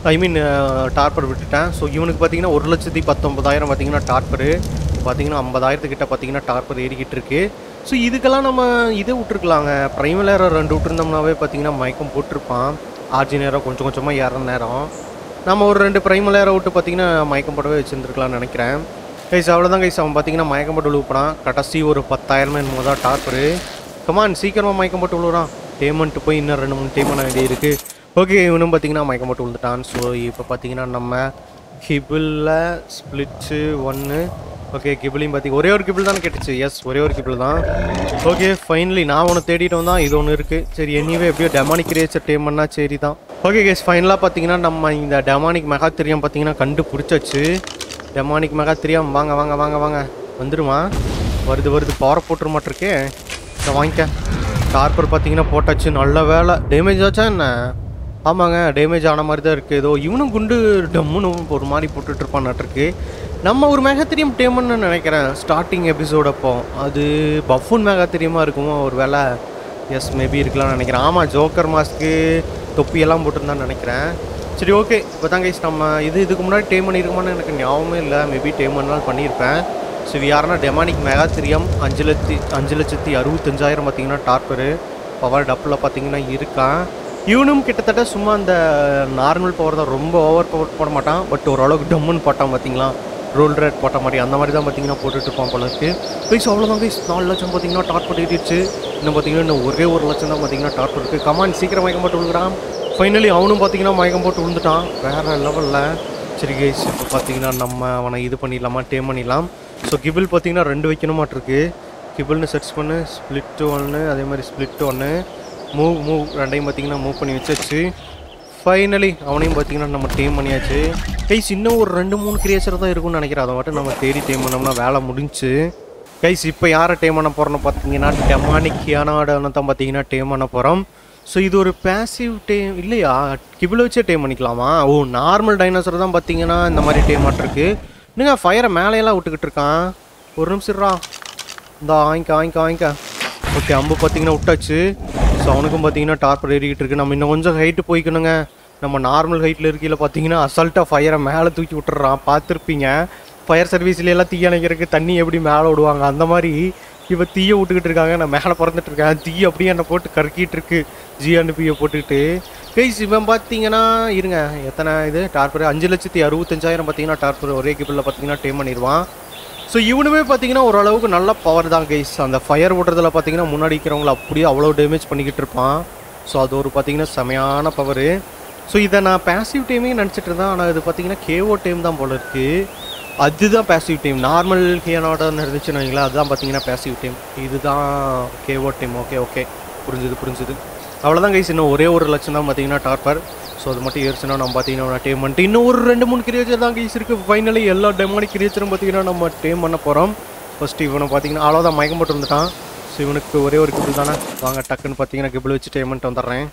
ஐ மீன் டார்பர் விட்டுட்டேன். ஸோ இவனுக்கு பார்த்தீங்கன்னா ஒரு லட்சத்தி பத்தொம்பதாயிரம் பார்த்தீங்கன்னா டார்பரு பார்த்தீங்கன்னா ஐம்பதாயிரத்துக்கிட்ட பார்த்தீங்கன்னா டார்பர் ஏறிக்கிட்டு இருக்கு. ஸோ இதுக்கெல்லாம் நம்ம இதை விட்டுருக்கலாங்க, ப்ரைமல் ஏரோ ரெண்டு விட்டுருந்தோம்னாவே பார்த்தீங்கன்னா மயக்கம் போட்டிருப்பான். ஆர்ஜி நேரம் கொஞ்சம் கொஞ்சமாக ஏற நேரம் நம்ம ஒரு ரெண்டு ப்ரைமல் ஏரோ விட்டு பார்த்தீங்கன்னா மயக்கம் போடவே வச்சுருந்துருக்கலாம்னு நினைக்கிறேன். கைஸ் அவ்வளோதான் கைஸ். அவன் பார்த்தீங்கன்னா மயக்கம் போட்டு விழுப்பான். கடைசி ஒரு பத்தாயிரமே என்னமோ தான் டார்பரு. கமான் சீக்கிரமாக மயக்கம் போட்டு விழுறான். பேமெண்ட் போய் இன்னும் ரெண்டு மூணு டைம் பண்ண வேண்டிய இருக்குது. ஓகே இவனும் பார்த்தீங்கன்னா மயக்கம் போட்டு விழுந்துட்டான். ஸோ இப்போ பார்த்தீங்கன்னா நம்ம கிபிளில் ஸ்ப்ளிட்ஸு ஒன்று. ஓகே கிபிளையும் பார்த்திங்க ஒரே ஒரு கிபிள் தான் கேட்டுச்சு. எஸ் ஒரே ஒரு கிபிள் தான். ஓகே ஃபைனலி நான் ஒன்று தேடிட்டு வந்தான். இது ஒன்று இருக்குது. சரி எனிவே எப்படியோ டெமானிக் கிரியேச்சர் டேம் பண்ணால் சரி தான். ஓகே கேஸ் ஃபைனலாக பார்த்தீங்கன்னா நம்ம இந்த டெமானிக் மெகாத்திரியம் பார்த்தீங்கன்னா கண்டுபிடிச்சாச்சு. டெமானிக் மெகாத்திரியம் வாங்க வாங்க வாங்க வாங்க வந்துடுமா? வருது வருது பவர் போட்டுரு மாட்டிருக்கே. இதை வாங்கிக்க. டார்பர் பார்த்தீங்கன்னா போட்டாச்சு. நல்ல வேலை. டேமேஜ் ஆச்சா என்ன? ஆமாங்க டேமேஜ் ஆன மாதிரி தான் இருக்குது. ஏதோ இவனும் குண்டு டம்முன்னு ஒரு மாதிரி போட்டுட்ருப்பான்னுருக்கு. நம்ம ஒரு மெகாத்திரியம் டேமன்னு நினைக்கிறேன் ஸ்டார்டிங் எபிசோட். அப்போ அது பஃபூன் மெகாத்திரியமாக இருக்குமோ ஒரு வேலை. எஸ் மேபி இருக்கலாம்னு நினைக்கிறேன். ஆமாம் ஜோக்கர் மாஸ்க்கு தொப்பியெல்லாம் போட்டிருந்தான்னு நினைக்கிறேன். சரி ஓகே இப்போ தான் கைஸ் நம்ம இது இதுக்கு முன்னாடி டேம் பண்ணியிருக்கோமான்னு எனக்கு ஞாபகமே இல்லை. மேபி டேம் பண்ணாலும் பண்ணியிருப்பேன். ஸோ இது யாருன்னா டெமானிக் மெகாத்திரியம் அஞ்சு லட்சத்தி அஞ்சு லட்சத்தி அறுபத்தஞ்சாயிரம் பார்த்தீங்கன்னா டார்பரு பவர் டப்பில் பார்த்தீங்கன்னா இருக்கான். இவனும் கிட்டத்தட்ட சும்மா அந்த நார்மல் பவர் தான், ரொம்ப ஓவர் பவர் போட மாட்டான். பட் ஓரளவுக்கு டம்முன்னு போட்டான் பார்த்தீங்களா, ரோல் ரேட் போட்ட மாதிரி அந்த மாதிரி தான் பார்த்தீங்கன்னா போட்டுட்டு இருப்பான் போல இருக்கு. ப்ரைஸ் அவ்வளோதான் கைஸ். நாலு லட்சம் பார்த்தீங்கன்னா டார்பர் ஏறிடுச்சு. இன்னும் பார்த்தீங்கன்னா இன்னும் ஒரே ஒரு லட்சம் தான் பார்த்தீங்கன்னா டார்பர் இருக்குது. கமான் சீக்கிரம் மயக்கம் போட்டு விழுகிறான். ஃபைனலி அவனும் பார்த்தீங்கன்னா மயக்கம் போட்டு விழுந்துட்டான் வேறு லெவலில். சரி கைஸ் இப்போ பார்த்தீங்கன்னா நம்ம அவனை இது பண்ணிடலாமா, டேம் பண்ணிடலாம். ஸோ கிபிள் பார்த்தீங்கன்னா ரெண்டு வைக்கணுமாட்டிருக்கு. கிபிள்னு சர்ச் பண்ணு. ஸ்ப்ளிட்டு ஒன்று அதே மாதிரி ஸ்ப்ளிட்டு ஒன்று. மூவ் மூவ் ரெண்டையும் பார்த்தீங்கன்னா மூவ் பண்ணி வச்சாச்சு. ஃபைனலி அவனையும் பார்த்தீங்கன்னா நம்ம டேம் பண்ணியாச்சு. கைஸ் இன்னும் ஒரு ரெண்டு மூணு கிரியேச்சர் தான் இருக்கும்னு நினைக்கிறேன். அதை மட்டும் நம்ம தேடி டேம் பண்ணோம்னா வேலை முடிஞ்சு. கைஸ் இப்போ யாரை டேம் பண்ண போகிறோன்னு பார்த்தீங்கன்னா டெமானிக் ஹியானாடனை தான் பார்த்தீங்கன்னா டேம் பண்ண போகிறோம். ஸோ இது ஒரு பேசிவ் டேம் இல்லையா? கிபிளை வச்சே டேம் பண்ணிக்கலாமா? ஓ நார்மல் டைனோசர் தான் பார்த்தீங்கன்னா இந்த மாதிரி டேம் ஆட்டிருக்கு. இன்னுங்க ஃபயரை மேலையெல்லாம் விட்டுக்கிட்டு இருக்கான். ஒரு நிமிஷம்ரா இந்த வாங்கிக்க வாங்கிக்க வாங்கிக்க. ஓகே அம்பு பார்த்தீங்கன்னா விட்டாச்சு. ஸோ அவனுக்கும் பார்த்தீங்கன்னா டார்பர் ஏறிக்கிட்டு இருக்கு. நம்ம இன்னும் கொஞ்சம் ஹைட்டு போய்க்கணுங்க. நம்ம நார்மல் ஹைட்டில் இருக்கையில் பார்த்தீங்கன்னா அசால்ட்டாக ஃபயரை மேலே தூக்கி விட்டுறான். பார்த்துருப்பீங்க ஃபயர் சர்வீஸ்லாம் தீ அணைக்கிறதுக்கு தண்ணி எப்படி மேலே விடுவாங்க அந்த மாதிரி இப்போ தீயை விட்டுக்கிட்டு இருக்காங்க. நான் மேலே பறந்துட்டு இருக்கேன். தீ அப்படியே என்னை போட்டு கறக்கிட்டு இருக்கு ஜி அனுப்பியை போட்டுக்கிட்டு. கைஸ் இவன் பார்த்தீங்கன்னா இருங்க எத்தனை இது டார்பர் அஞ்சு லட்சத்தி அறுபத்தஞ்சாயிரம் பார்த்தீங்கன்னா டார்பர் ஒரே கிபிளில் பார்த்தீங்கன்னா டேம் பண்ணிடுவான். ஸோ இவனுமே பார்த்தீங்கன்னா ஓரளவுக்கு நல்ல பவர் தான் கைஸ். அந்த ஃபயர் விடுறதுல பார்த்தீங்கன்னா முன்னாடி இருக்கிறவங்கள அப்படியே அவ்வளோ டேமேஜ் பண்ணிக்கிட்டு இருப்பான். ஸோ அது ஒரு பார்த்தீங்கன்னா செமையான பவரு. ஸோ இதை நான் பேசிவ் டைமே நினச்சிட்டு இருந்தேன். ஆனால் இது பார்த்தீங்கன்னா கேஓ டைம் தான் போல இருக்குது. அதுதான் பேசிவ் டைம். நார்மல் ஹியானாடன்னு இருந்துச்சுன்னு வைங்களா, அதுதான் பார்த்தீங்கன்னா பேசிவ் டைம். இதுதான் கேஓ டைம். ஓகே ஓகே புரிஞ்சுது புரிஞ்சுது. அவ்வளோதான் கைஸ். இன்னும் ஒரே ஒரு லட்சம் தான் பார்த்தீங்கன்னா டார்பர். ஸோ அது மட்டும் ஏறிச்சுன்னா நம்ம பார்த்தீங்கன்னா டேம் பண்ணிட்டு இன்னும் ஒரு ரெண்டு மூணு கிரியேச்சர் தான் கைஸ் இருக்குது. ஃபைனலி எல்லா டெமானிக் கிரியேச்சரும் பார்த்தீங்கன்னா நம்ம டேம் பண்ண போகிறோம். ஃபஸ்ட்டு இவனை பார்த்தீங்கன்னா அவ்வளோதான் மயக்கம் போட்டு வந்துட்டான். ஸோ இவனுக்கு ஒரே ஒரு கிபிள் தானே. வாங்க டக்குன்னு பார்த்தீங்கன்னா கிபிள் வச்சு டேம் பண்ணிட்டு வந்துடுறேன்.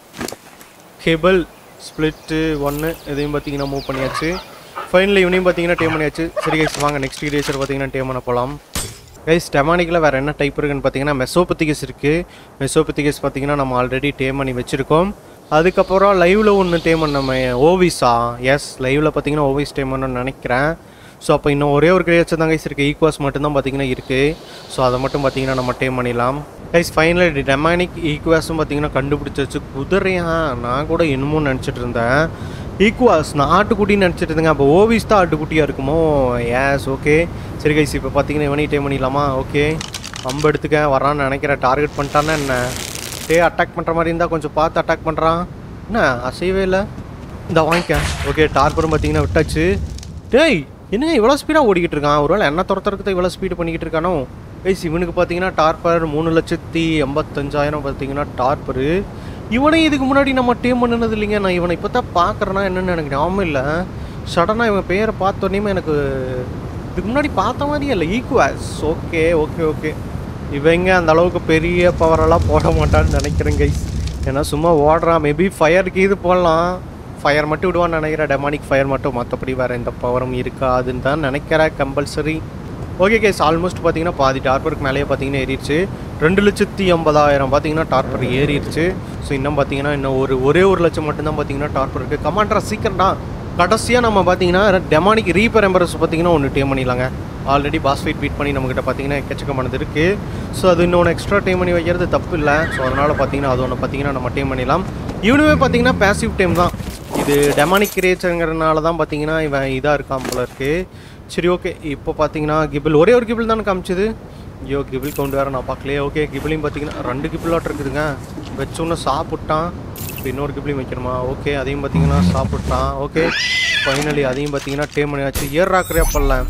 கேபிள் ஸ்ப்ளிட்டு ஒன்று இதையும் பார்த்தீங்கன்னா மூவ் பண்ணியாச்சு. ஃபைனலி இவனையும் பார்த்தீங்கன்னா டேம் பண்ணியாச்சு. சரி கைஸ் வாங்க நெக்ஸ்ட் கிரியேச்சர் பார்த்தீங்கன்னா டேம் பண்ண போகலாம். கைஸ் டெமானிக்கில் வேறு என்ன டைப் இருக்குன்னு பார்த்தீங்கன்னா மெசோபத்திகஸ் இருக்குது. மெசோபத்திகஸ் பார்த்தீங்கன்னா நம்ம ஆல்ரெடி டேம் பண்ணி வச்சுருக்கோம். அதுக்கப்புறம் லைவில் ஒன்று டேம் பண்ண நம்ம ஓவிஸா. எஸ் லைவில் பார்த்தீங்கன்னா ஓவிஸ் டேம் பண்ணணும்னு நினைக்கிறேன். ஸோ அப்போ இன்னும் ஒரே ஒரு கிரியேச்சர் தான் கைஸ் இருக்குது. ஈக்குவாஸ் மட்டும்தான் பார்த்தீங்கன்னா இருக்குது. ஸோ அதை மட்டும் பார்த்தீங்கன்னா நம்ம டேம் பண்ணிடலாம். கைஸ் ஃபைனலி டெமானிக் ஈக்குவாஸும் பார்த்தீங்கன்னா கண்டுபிடிச்சாச்சு. குதிரையா நான் கூட என்னமோ நினச்சிட்டு இருந்தேன். ஈக்குவாஸ் நான் ஆட்டுக்குட்டின்னு நினச்சிட்டு இருந்தேங்க. அப்போ ஓவிஸ் தான் ஆட்டுக்குட்டியாக இருக்குமோ. எஸ் ஓகே சரி கைஸ் இப்போ பார்த்தீங்கன்னா இவனையும் டேம் பண்ணிடலாமா. ஓகே அம்பு எடுத்துக்க வரான்னு நினைக்கிறேன். டார்கெட் பண்ணிட்டான்னா என்ன டே அட்டாக் பண்ணுற மாதிரி இருந்தால் கொஞ்சம் பார்த்து அட்டாக் பண்ணுறான். என்ன அசைவே இல்லை. இந்த வாங்கிக்க. ஓகே டார்பரும் பார்த்தீங்கன்னா விட்டாச்சு. டேய் என்னங்க இவ்வளோ ஸ்பீடாக ஓடிக்கிட்டு இருக்கான். ஒருவேளை என்ன துரத்துறதுக்கு இவ்வளோ ஸ்பீடு பண்ணிக்கிட்டு இருக்கானோ. கைஸ் இவனுக்கு பார்த்தீங்கன்னா டார்பர் மூணு லட்சத்தி எண்பத்தஞ்சாயிரம் பார்த்தீங்கன்னா டார்பரு. இவனே இதுக்கு முன்னாடி நம்ம டீம் பண்ணினது இல்லைங்க. நான் இவனை இப்போ தான் பார்க்குறேன்னா என்னென்னு எனக்கு ஞாபகம் இல்லை. சடனாக இவன் பேரை பார்த்தோன்னே எனக்கு இதுக்கு முன்னாடி பார்த்த மாதிரியே இல்லை. ஈக்குவாஸ் ஓகே ஓகே ஓகே இவங்க அந்த அளவுக்கு பெரிய பவரெல்லாம் போட மாட்டான்னு நினைக்கிறேன் கைஸ். ஏன்னா சும்மா ஓடுறான். மேபி ஃபயருக்கு இது போடலாம். ஃபயர் மட்டும் விடுவான்னு நினைக்கிறேன். டெமானிக் ஃபயர் மட்டும். மற்றபடி வேறு எந்த பவரும் இருக்காதுன்னு தான் நினைக்கிறேன் கம்பல்சரி. ஓகே கைஸ் ஆல்மோஸ்ட் பார்த்தீங்கன்னா பாதி டார்பருக்கு மேலேயே பார்த்தீங்கன்னா ஏறிடுச்சு. ரெண்டு லட்சத்தி ஐம்பதாயிரம் பார்த்தீங்கன்னா டார்பர் ஏறிடுச்சு. ஸோ இன்னும் பார்த்தீங்கன்னா இன்னும் ஒரு ஒரே ஒரு லட்சம் மட்டும்தான் பார்த்தீங்கன்னா டார்பர் இருக்குது. கமாண்டரா சீக்கிரம்டா கடைசியாக நம்ம பார்த்தீங்கன்னா டெமானிக் ரீப்பர் எம்பரஸ் பார்த்தீங்கன்னா ஒன்று டேம் பண்ணிடலாங்க. ஆல்ரெடி பாஸ் ஃபைட் பீட் பண்ணி நம்மக்கிட்ட பார்த்தீங்கன்னா எக்கச்சக்கமானது இருக்குது. ஸோ அது இன்னொன்று எக்ஸ்ட்ரா டேம் பண்ணி வைக்கிறது தப்பு இல்லை. ஸோ அதனால் பார்த்தீங்கன்னா அது ஒன்று பார்த்தீங்கன்னா நம்ம டேம் பண்ணிடலாம். இவனுமே பார்த்தீங்கன்னா பேசிவ் டேம் தான். இது டெமானிக் கிரியேச்சருங்கிறதுனால தான் பார்த்தீங்கன்னா இவன் இதாக இருக்கான் போல இருக்குது. சரி ஓகே. இப்போ பார்த்தீங்கன்னா கிபிள் ஒரே ஒரு கிபிள் தானே காமிச்சிது. ஐயோ கிபிள் கவுண்ட் வேறு நான் பார்க்கலையே. ஓகே கிபிளையும் பார்த்தீங்கன்னா ரெண்டு கிபிளாட் இருக்குதுங்க. வச்சோன்னு சாப்பிட்டான். இப்போ இன்னொரு கிபிளையும் வைக்கணுமா? ஓகே அதையும் பார்த்தீங்கன்னா சாப்பிட்டான். ஓகே ஃபைனலி அதையும் பார்த்தீங்கன்னா டேம் பண்ணியாச்சு. ஏர் ராக்கரே பண்ணலாம்.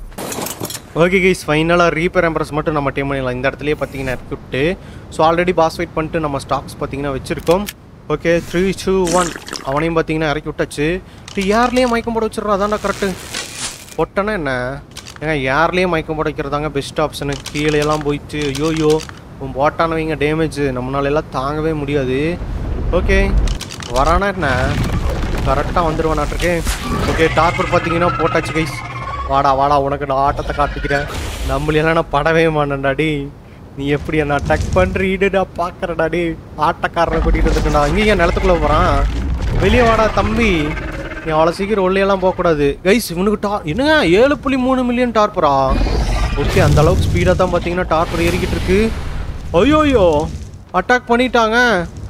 ஓகே கைஸ் ஃபைனலாக ரீப்பர் எம்பரஸ் மட்டும் நம்ம டேம் பண்ணிடலாம். இந்த இடத்துலையே பார்த்தீங்கன்னா இறக்கிவிட்டு ஸோ ஆல்ரெடி பாஸ் வெயிட் பண்ணிட்டு நம்ம ஸ்டாக்ஸ் பார்த்தீங்கன்னா வச்சுருக்கோம். ஓகே த்ரீ டூ ஒன் அவனையும் பார்த்தீங்கன்னா இறக்கி விட்டாச்சு. யார்லேயே மயக்கம் போட வச்சிடறோம். அதான்டா கரெக்டு. போட்டோன்னா என்ன ஏங்க யார்லேயே மயக்கம் போட வைக்கிறதாங்க பெஸ்ட் ஆப்ஷனு. கீழே எல்லாம் போயிட்டு யோயோ போட்டானவங்க டேமேஜ் நம்மளால எல்லாம் தாங்கவே முடியாது. ஓகே வரானா என்ன கரெக்டாக வந்துடுவானாட்டிருக்கு. ஓகே டார்பர் பார்த்தீங்கன்னா போட்டாச்சு கைஸ். வாடா வாடா உனக்கு நான் ஆட்டத்தை காட்டிக்கிறேன். நம்மளெல்லாம் நான் படவே மாட்டேன்டாடி. நீ எப்படி என்ன அட்டாக் பண்ணுறீடுடா பார்க்குறடாடி. ஆட்டக்காரனை கூட்டிகிட்டு வந்துட்டுடா. இங்கேயும் நிலத்துக்குள்ளே போகிறான். வெளியே வாடா தம்பி. நீ அவ்வளோ சீக்கிரம் உள்ளேயெல்லாம் போகக்கூடாது கைஸ். இவனுக்கு டா என்னங்க ஏழு புள்ளி மூணு மில்லியன் டார்பரா. ஓகே அந்த அளவுக்கு ஸ்பீடாக தான் பார்த்தீங்கன்னா டார்பர் ஏறிக்கிட்டு இருக்கு. ஐயோயோ அட்டாக் பண்ணிட்டாங்க.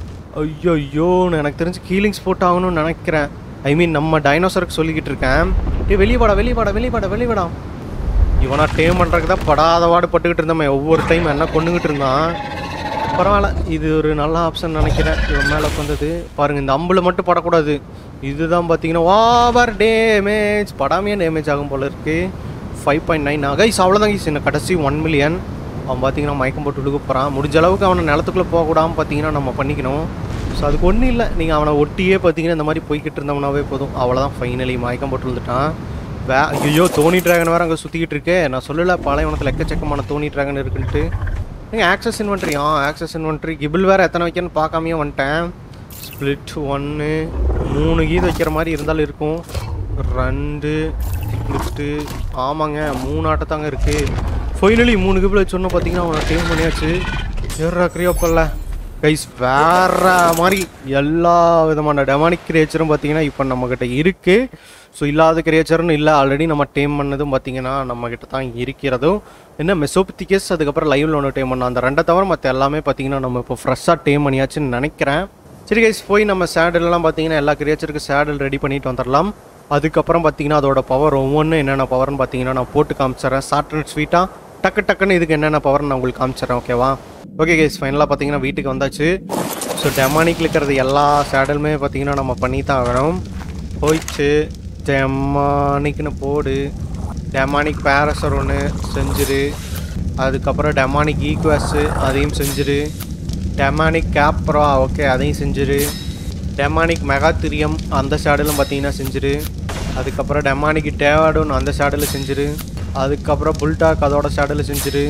ஐயோயோன்னு எனக்கு தெரிஞ்சு கீலிங்ஸ் போட்டாகணும்னு நினைக்கிறேன். ஐ மீன் நம்ம டைனோசருக்கு சொல்லிக்கிட்டு இருக்கேன். ஏ வெளியே வாடா வெளியே வாடா வெளியே வாடா வெளியே வாடா. இவனா டேம் பண்ணுறதுக்கு தான் படாத வாடு பட்டுக்கிட்டு இருந்தோமே. ஒவ்வொரு டைம் என்ன கொண்டுகிட்டு இருந்தான். பரவாயில்ல இது ஒரு நல்ல ஆப்ஷன் நினைக்கிறேன். இவன் மேலே வந்தது பாருங்கள். இந்த அம்பில் மட்டும் படக்கூடாது. இதுதான் பார்த்தீங்கன்னா ஓவர் டேமேஜ் படாமையே டேமேஜ் ஆகும் போல இருக்குது. ஃபைவ் பாயிண்ட் நைன் கைஸ் அவ்வளோதான் கைஸ். இன்னும் கடைசி ஒன் மில்லியன் அவன் பார்த்தீங்கன்னா மயக்கம் போட்டு விழுக போகிறான். முடிஞ்ச அளவுக்கு அவனை நிலத்துக்குள்ளே போகக்கூடாமல் பார்த்தீங்கன்னா நம்ம பண்ணிக்கணும். ஸோ அதுக்கு ஒன்றும் இல்லை. நீங்கள் அவனை ஒட்டியே பார்த்தீங்கன்னா இந்த மாதிரி போய்கிட்டு இருந்தவனாவே போதும். அவ்வளோதான் ஃபைனலி மயக்கம் போட்டு விழுந்துட்டான். வே ஐயோ தோனி ட்ராகன் வேறு அங்கே சுற்றிக்கிட்டு இருக்கே. நான் சொல்லலை பாலைவனத்தில் எக்கச்சக்கமான தோனி ட்ராகன் இருக்குன்ட்டு. நீங்கள் access inventory ah access inventory kibble வேறு எத்தனை வைக்கணும்னு பார்க்காமையே வந்துட்டேன். ஸ்ப்ளிட் ஒன்று மூணு கீது வைக்கிற மாதிரி இருந்தாலும் இருக்கும். ரெண்டு ஸ்ப்ளிட்டு ஆமாங்க மூணு ஆட்டத்தாங்க இருக்குது. ஃபைனலி மூணு கிபிள் வச்சோன்னு பார்த்தீங்கன்னா அவனை டேம் பண்ணியாச்சு. ஏறா கிரியோப்பல்ல கைஸ் வேறு மாதிரி எல்லா விதமான டெமானிக் கிரியேச்சரும் பார்த்தீங்கன்னா இப்போ நம்மக்கிட்ட இருக்குது. ஸோ இல்லாத கிரியேச்சர்னு இல்லை. ஆல்ரெடி நம்ம டேம் பண்ணதும் பார்த்தீங்கன்னா நம்மக்கிட்ட தான் இருக்கிறதும். என்ன மெசோபித்திகஸ் அதுக்கப்புறம் லைவில் ஒன்று டேம் பண்ணோம். அந்த ரெண்டை தவிர மற்ற எல்லாமே பார்த்தீங்கன்னா நம்ம இப்போ ஃப்ரெஷ்ஷாக டேம் பண்ணியாச்சுன்னு நினைக்கிறேன். சரி கைஸ் போய் நம்ம சேடல்லாம் பார்த்தீங்கன்னா எல்லா கிரியேச்சருக்கு சேடல் ரெடி பண்ணிட்டு வந்துடலாம். அதுக்கப்புறம் பார்த்தீங்கன்னா அதோட பவர் ஒவ்வொன்று என்னென்ன பவர்னு பார்த்தீங்கன்னா நான் போட்டு காமிச்சிட்றேன். ஷார்ட் அண்ட் ஸ்வீட்டாக டக்கு டக்குன்னு இதுக்கு என்னென்ன பவர்னு நான் உங்களுக்கு காமிச்சிட்றேன். ஓகேவா? ஓகே கைஸ் ஃபைனலாக பார்த்தீங்கன்னா வீட்டுக்கு வந்தாச்சு. ஸோ டெமானிக்கில் இருக்கிறது எல்லா சேடலுமே பார்த்தீங்கன்னா நம்ம பண்ணி தான் ஆகணும். போயிடுச்சு டெமானிக்னு போடு. டெமானிக் பேரசர் ஒன்று செஞ்சிரு. அதுக்கப்புறம் டெமானிக் ஈக்குவஸு அதையும் செஞ்சிரு. டெமானிக் கேப்ரா ஓகே அதையும் செஞ்சிரு. டெமானிக் மெகாத்திரியம் அந்த சேடலும் பார்த்தீங்கன்னா செஞ்சிரு. அதுக்கப்புறம் டெமானிக் டேவாடோன் அந்த சேடலில் செஞ்சிரு. அதுக்கப்புறம் புல்டாக் அதோட சேடலில் செஞ்சிரு.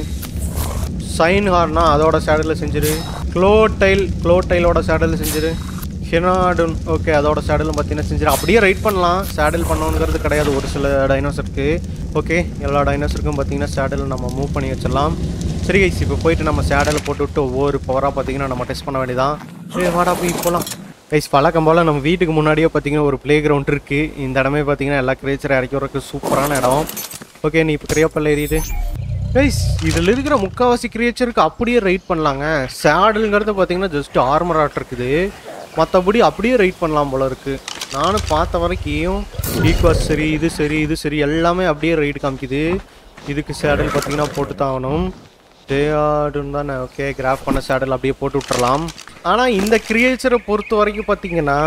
சைன் ஹார்னா அதோட சேடலில் செஞ்சிரு. க்ளோடைல் க்ளோடைலோட சேடலில் செஞ்சிரு. ஹெனாடுன் ஓகே அதோட சேடலும் பார்த்தீங்கன்னா செஞ்சிரு. அப்படியே ரைட் பண்ணலாம். சேடல் பண்ணணுங்கிறது கிடையாது ஒரு சில டைனோசருக்கு. ஓகே எல்லா டைனோசருக்கும் பார்த்தீங்கன்னா சேடல் நம்ம மூவ் பண்ணி வச்சிடலாம். சரி கைஸ் இப்போ போயிட்டு நம்ம சேடலை போட்டு விட்டு ஒவ்வொரு பவராக பார்த்தீங்கன்னா நம்ம டெஸ்ட் பண்ண வேண்டியதான். சரி வாடா போய் போகலாம். கைஸ் பழக்கம் போல் நம்ம வீட்டுக்கு முன்னாடியே பார்த்தீங்கன்னா ஒரு ப்ளே கிரவுண்ட் இருக்குது. இந்த இடமே பார்த்தீங்கன்னா எல்லா கிரியேச்சரை இறக்கி வரக்கு சூப்பரான இடம். ஓகே நீ இப்போ கிரியோப்பல்ல ஏறிடு. கைஸ் இதில் இருக்கிற முக்கால்வாசி கிரியேச்சருக்கு அப்படியே ரைட் பண்ணலாங்க. சேடலுங்கிறது பார்த்தீங்கன்னா ஜஸ்ட் ஆர்மர் ஆட் இருக்குது. மற்றபடி அப்படியே ரைட் பண்ணலாம் போல இருக்குது. நானும் பார்த்த வரைக்கும் ஈக்குவஸ் சரி இது சரி இது சரி எல்லாமே அப்படியே ரைட் காமிக்குது. இதுக்கு சேடல் பார்த்தீங்கன்னா போட்டு தான் ஆகணும். டேயாடுன்னு தானே ஓகே கிராஃப் பண்ண சேடல் அப்படியே போட்டு விட்டுறலாம். ஆனால் இந்த கிரியேச்சரை பொறுத்த வரைக்கும் பார்த்தீங்கன்னா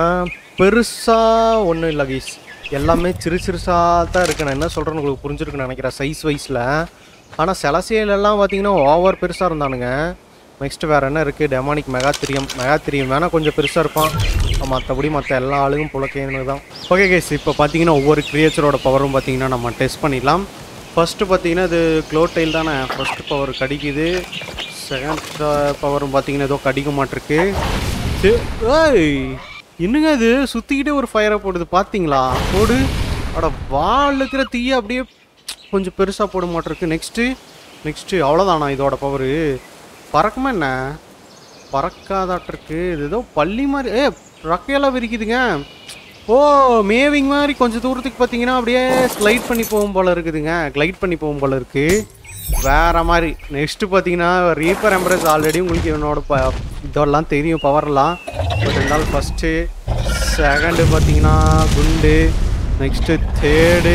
பெருசாக ஒன்றும் இல்லை கைஸ். எல்லாமே சிறு சிறுசாக தான் இருக்குது. நான் என்ன சொல்கிறேன்னு உங்களுக்கு புரிஞ்சிருக்குன்னு நினைக்கிறேன் சைஸ் வைஸில். ஆனால் செலசியலெல்லாம் பார்த்தீங்கன்னா ஓவர் பெருசாக இருந்தானுங்க. நெக்ஸ்ட் வேறு என்ன இருக்குது? டெமானிக் மெகாத்திரியம் மெகாத்திரியம் வேணால் கொஞ்சம் பெருசாக இருப்பான். மற்றபடி மற்ற எல்லா ஆளுக்கும் புலக்கேன்னு தான். ஓகே கைஸ் இப்போ பார்த்தீங்கன்னா ஒவ்வொரு கிரியேச்சரோட பவரும் பார்த்தீங்கன்னா நம்ம டெஸ்ட் பண்ணிடலாம். ஃபஸ்ட்டு பார்த்தீங்கன்னா இது க்ளோடைல் தானே ஃபஸ்ட்டு பவர் கடிக்குது. செகண்ட் பவரும் பார்த்தீங்கன்னா ஏதோ கடிக்க மாட்டிருக்கு. ஏய் இன்னுங்க இது சுற்றிக்கிட்டே ஒரு ஃபயரை போடுது பார்த்தீங்களா? போடு அட வால் இருக்கிற தீயை அப்படியே கொஞ்சம் பெருசாக போட மாட்டிருக்கு. நெக்ஸ்ட்டு நெக்ஸ்ட்டு அவ்வளோதானா இதோட பவரு? பறக்குமா என்ன? பறக்காதாட்டிருக்கு. இது ஏதோ பள்ளி மாதிரி ஏ ரக்கையெல்லாம் விரிக்குதுங்க. ஓ மேவிங் மாதிரி கொஞ்சம் தூரத்துக்கு பார்த்தீங்கன்னா அப்படியே ஸ்லைட் பண்ணி போகும் போல் இருக்குதுங்க. கிளைட் பண்ணி போகும் போல் இருக்குது. வேறு மாதிரி. நெக்ஸ்ட்டு பார்த்தீங்கன்னா ரீப்பர் எம்ப்ரஸ் ஆல்ரெடி உங்களுக்கு என்னோட ப இதெல்லாம் தெரியும் பவர்லாம். பட் இருந்தாலும் ஃபஸ்ட்டு செகண்டு பார்த்தீங்கன்னா குண்டு. Next third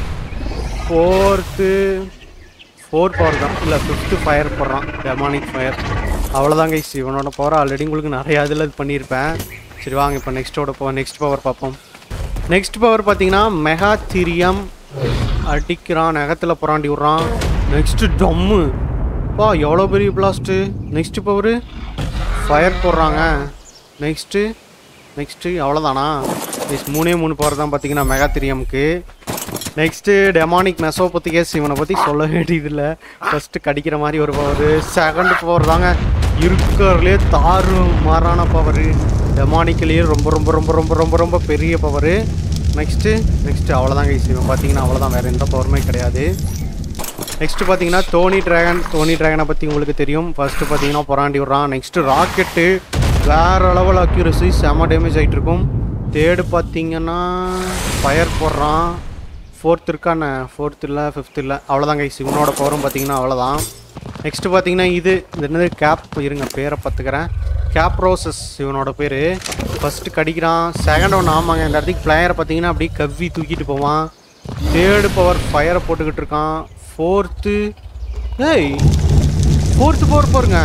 fourth four power தான் இல்லை ஃபிஃப்த்து ஃபயர் போடுறான். Demonic fire. அவ்வளோதாங்க கைஸ். இவனோட பவர் ஆல்ரெடி உங்களுக்கு நிறையா இதில் இது பண்ணியிருப்பேன். சரி வாங்க இப்போ நெக்ஸ்ட்டோட போ நெக்ஸ்ட் பவர் பார்ப்போம். நெக்ஸ்ட் பவர் பார்த்தீங்கன்னா மெகாதீரியம் அடிக்கிறான். நகத்தில் புறாண்டி விட்றான். நெக்ஸ்ட்டு டம்மு. பா எவ்வளோ பெரிய பிளாஸ்ட்டு. நெக்ஸ்ட்டு பவரு ஃபயர் போடுறாங்க. நெக்ஸ்ட்டு நெக்ஸ்ட்டு அவ்வளோதானா? நெக்ஸ்ட் மூணே மூணு பவர் தான் பார்த்தீங்கன்னா மெகாதீரியமுக்கு. Next demonic மெசோபொத்திகேஸ். இவனை பற்றி சொல்ல வேண்டியதில்லை. ஃபஸ்ட்டு கடிக்கிற மாதிரி ஒரு பவர். செகண்ட் பவர் தாங்க இருக்கிறதுலே தாறு மாறான பவரு. டெமானிக்லேயே ரொம்ப ரொம்ப ரொம்ப ரொம்ப ரொம்ப ரொம்ப பெரிய பவரு. நெக்ஸ்ட்டு நெக்ஸ்ட்டு அவ்வளோதாங்க ஈஸி. இவன் பார்த்தீங்கன்னா அவ்வளோதான், வேறு எந்த பவருமே கிடையாது. நெக்ஸ்ட்டு பார்த்தீங்கன்னா டோனி ட்ராகன். டோனி ட்ராகனை பற்றி உங்களுக்கு தெரியும். ஃபஸ்ட்டு பார்த்தீங்கன்னா புறாண்டி விட்றான். Next rocket. வேறு லெவல் அக்யூரசி. செம டேமேஜ் ஆகிட்டு இருக்கும். தேர்டு பார்த்தீங்கன்னா ஃபயர் போடுறான். ஃபோர்த் இருக்காண்ணே. ஃபோர்த் இல்லை ஃபிஃப்த் இல்லை. அவ்வளோதாங்க ஈஸி. இவனோட பவரும் பார்த்தீங்கன்னா அவ்வளோதான். நெக்ஸ்ட்டு பார்த்தீங்கன்னா இது இந்த என்னது கேப் இருங்க பேரை பார்த்துக்கிறேன். கேப்ரோசஸ் இவனோட பேர். ஃபஸ்ட்டு கடிக்கிறான். செகண்ட் ஒன்று ஆமாங்க இந்த இடத்துக்கு ஃப்ளையரை பார்த்தீங்கன்னா அப்படியே கவ்வி தூக்கிட்டு போவான். தேர்டு பவர் ஃபயரை போட்டுக்கிட்டு இருக்கான். ஃபோர்த்து ஏய் ஃபோர்த்து பவர் பாருங்க.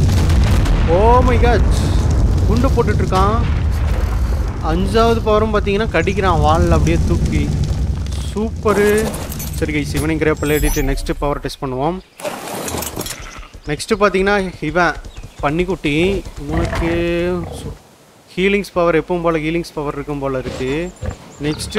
ஓ மை காட் குண்டு போட்டுட்ருக்கான். அஞ்சாவது பவரும் பார்த்தீங்கன்னா கடிக்கிறான் வாலில் அப்படியே தூக்கி. சூப்பரு. சரி கைஸ் இவனிங் கிரேப்பில் ஏறிட்டு நெக்ஸ்ட்டு பவர் டெஸ்ட் பண்ணுவோம். நெக்ஸ்ட்டு பார்த்தீங்கன்னா இவன் பன்னிக்குட்டி. உனக்கு ஹீலிங்ஸ் பவர் எப்பவும் போல் ஹீலிங்ஸ் பவர் இருக்கும் போல் இருக்குது. நெக்ஸ்ட்டு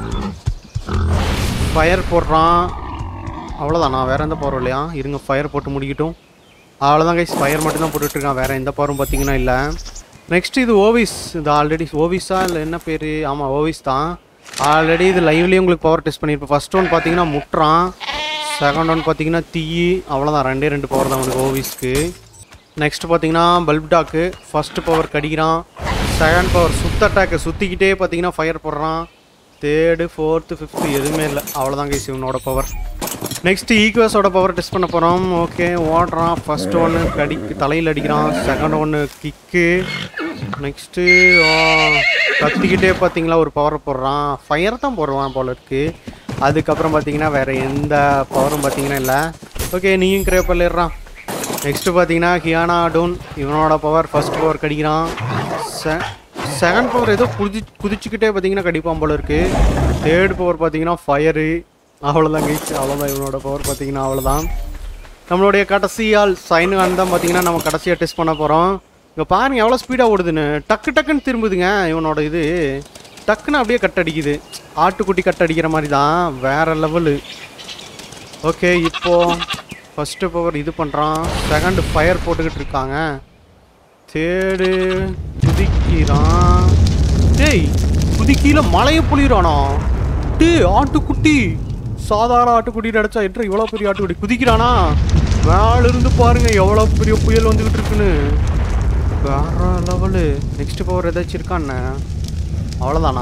ஃபயர் போடுறான். அவ்வளோதானா? வேறு எந்த பவர் இல்லையா? இருங்க ஃபயர் போட்டு முடிக்கட்டும். அவ்வளோதான் கைஸ். ஃபயர் மட்டும்தான் போட்டுட்ருக்கான். வேறு எந்த பவரும் பார்த்தீங்கன்னா இல்லை. நெக்ஸ்ட்டு இது ஓவிஸ். இது ஆல்ரெடி ஓவிஸா இல்லை என்ன பேர்? ஆமாம் ஓவிஸ் தான். ஆல்ரெடி இது லைவ்லேயே உங்களுக்கு பவர் டெஸ்ட் பண்ணியிருப்பேன். ஃபஸ்ட் ஒன் பார்த்தீங்கன்னா முட்டுறான். செகண்ட் ஒன் பார்த்தீங்கன்னா தீ. அவ்வளோதான் ரெண்டே ரெண்டு பவர் தான் உங்களுக்கு ஓவிஸ்க்கு. நெக்ஸ்ட்டு பார்த்தீங்கன்னா பல்ப் டாக்கு. ஃபஸ்ட்டு பவர் கடிக்கிறான். செகண்ட் பவர் சுத்த அட்டாக்கு சுற்றிக்கிட்டே பார்த்தீங்கன்னா ஃபயர் போடுறான். தேர்டு ஃபோர்த்து ஃபிஃப்த்து எதுவுமே இல்லை. அவ்வளோதான் கைஸ் இவனோட பவர். நெக்ஸ்ட்டு ஈக்குவஸோட பவர் டெஸ்ட் பண்ண போகிறோம். ஓகே ஓடுறான். ஃபஸ்ட் ஒன்று கடிக்கு தலையில் அடிக்கிறான். செகண்ட் ஒன்று கிக்கு. நெக்ஸ்ட்டு கத்திக்கிட்டே பார்த்தீங்களா ஒரு பவர் போடுறான். ஃபயர் தான் போடுவான் போல இருக்குது. அதுக்கப்புறம் பார்த்தீங்கன்னா வேறு எந்த பவரும் பார்த்தீங்கன்னா இல்லை. ஓகே நீயும் கிரேப் பண்ணிடுறான். நெக்ஸ்ட்டு பார்த்தீங்கன்னா ஹியானா டோன். இவனோட பவர் ஃபஸ்ட் பவர் கடிக்கிறான். செ செகண்ட் பவர் ஏதோ குதி குதிச்சுக்கிட்டே பார்த்தீங்கன்னா கடிப்பான் போல இருக்குது. தேர்ட் பவர் பார்த்தீங்கன்னா ஃபயரு. அவ்வளோதான் கைஸ். அவ்வளோதான் இவனோட பவர் பார்த்தீங்கன்னா அவ்வளோதான். நம்மளுடைய கடைசியால் சைன்கான் தான் பார்த்தீங்கன்னா நம்ம கடைசியாக டெஸ்ட் பண்ண போகிறோம். இங்கே பாருங்கள் எவ்வளோ ஸ்பீடாக ஓடுதுன்னு. டக்கு டக்குன்னு திரும்புதுங்க இவனோட இது. டக்குன்னு அப்படியே கட் அடிக்குது. ஆட்டுக்குட்டி கட் அடிக்கிற மாதிரி தான். வேறு லெவலு. ஓகே இப்போது ஃபஸ்ட்டு பவர் இது பண்ணுறான். செகண்டு ஃபயர் போட்டுக்கிட்டு இருக்காங்க. தேர்டு குதிக்கிறான். டேய் குதிக்கீழே மலையை புளிறானா? டே ஆட்டுக்குட்டி சாதாரண ஆட்டுக்குட்டி அடைச்சா என்ற இவ்வளோ பெரிய ஆட்டுக்குட்டி குதிக்கிறானா? மேலிருந்து பாருங்கள் எவ்வளோ பெரிய புயல் வந்துக்கிட்டு இருக்குன்னு. வேற லெவலு. நெக்ஸ்ட் பவர் ஏதாச்சும் இருக்கான்னு. அவ்வளோதானா?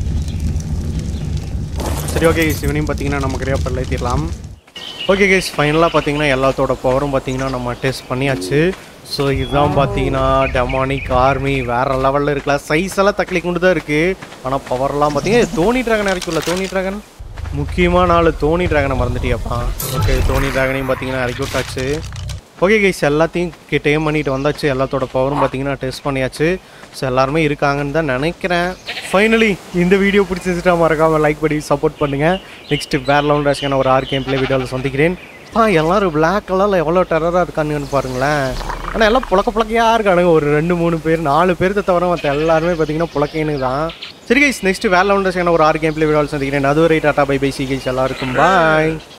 சரி ஓகே கைஸ் இவனையும் பார்த்தீங்கன்னா நம்ம கிரேப்பரில் ஏற்றிடலாம். ஓகே கைஸ் ஃபைனலாக பார்த்தீங்கன்னா எல்லாத்தோட பவரும் பார்த்தீங்கன்னா நம்ம டெஸ்ட் பண்ணியாச்சு. ஸோ இதுதான் பார்த்தீங்கன்னா டெமானிக் ஆர்மி. வேறு லெவலில் இருக்கலாம். சைஸ் எல்லாம் தக்களி கொண்டு தான் இருக்குது. ஆனால் பவர்லாம் பார்த்தீங்கன்னா தோனி ட்ராகன் இறக்கிவில்ல. தோனி ட்ராகன் முக்கியமாக நாலு தோனி ட்ராகனை மறந்துட்டியாப்பா. ஓகே தோனி ட்ராகனையும் பார்த்தீங்கன்னா இறக்கி விட்டாச்சு. ஓகே கைஸ் எல்லாத்தையும் டேம் பண்ணிட்டு வந்தாச்சு. எல்லாத்தோட பவரும் பார்த்தீங்கன்னா டெஸ்ட் பண்ணியாச்சு. ஸோ எல்லாருமே இருக்காங்கன்னு தான் நினைக்கிறேன். ஃபைனலி இந்த வீடியோ பிடிச்சிருந்துட்டா மறக்காமல் லைக் பண்ணி சப்போர்ட் பண்ணுங்கள். நெக்ஸ்ட்டு வேறு லெவல் ரேஷக்கான ஒரு ஆர் கேம் பிளே வீடியோவில் சந்திக்கிறேன். ஆ எல்லோரும் பிளாக் கலரில் எவ்வளோ டெரராக இருக்கானுங்கன்னு பாருங்களேன். ஆனால் எல்லாம் புழக்க புழக்கையாக இருக்கானுங்க. ஒரு ரெண்டு மூணு பேர் நாலு பேர்த்த தவிர மற்ற எல்லாருமே பார்த்தீங்கன்னா புழக்கைன்னு தான். சரி கைஸ் நெக்ஸ்ட்டு வேறு லெவல் ரேஷக்கான ஒரு ஆர் கேம் பிளே வீடியோவில் சந்திக்கிறேன். அதுவரை டாட்டா பை பை சி கைஸ் எல்லாருக்கும் பாய்.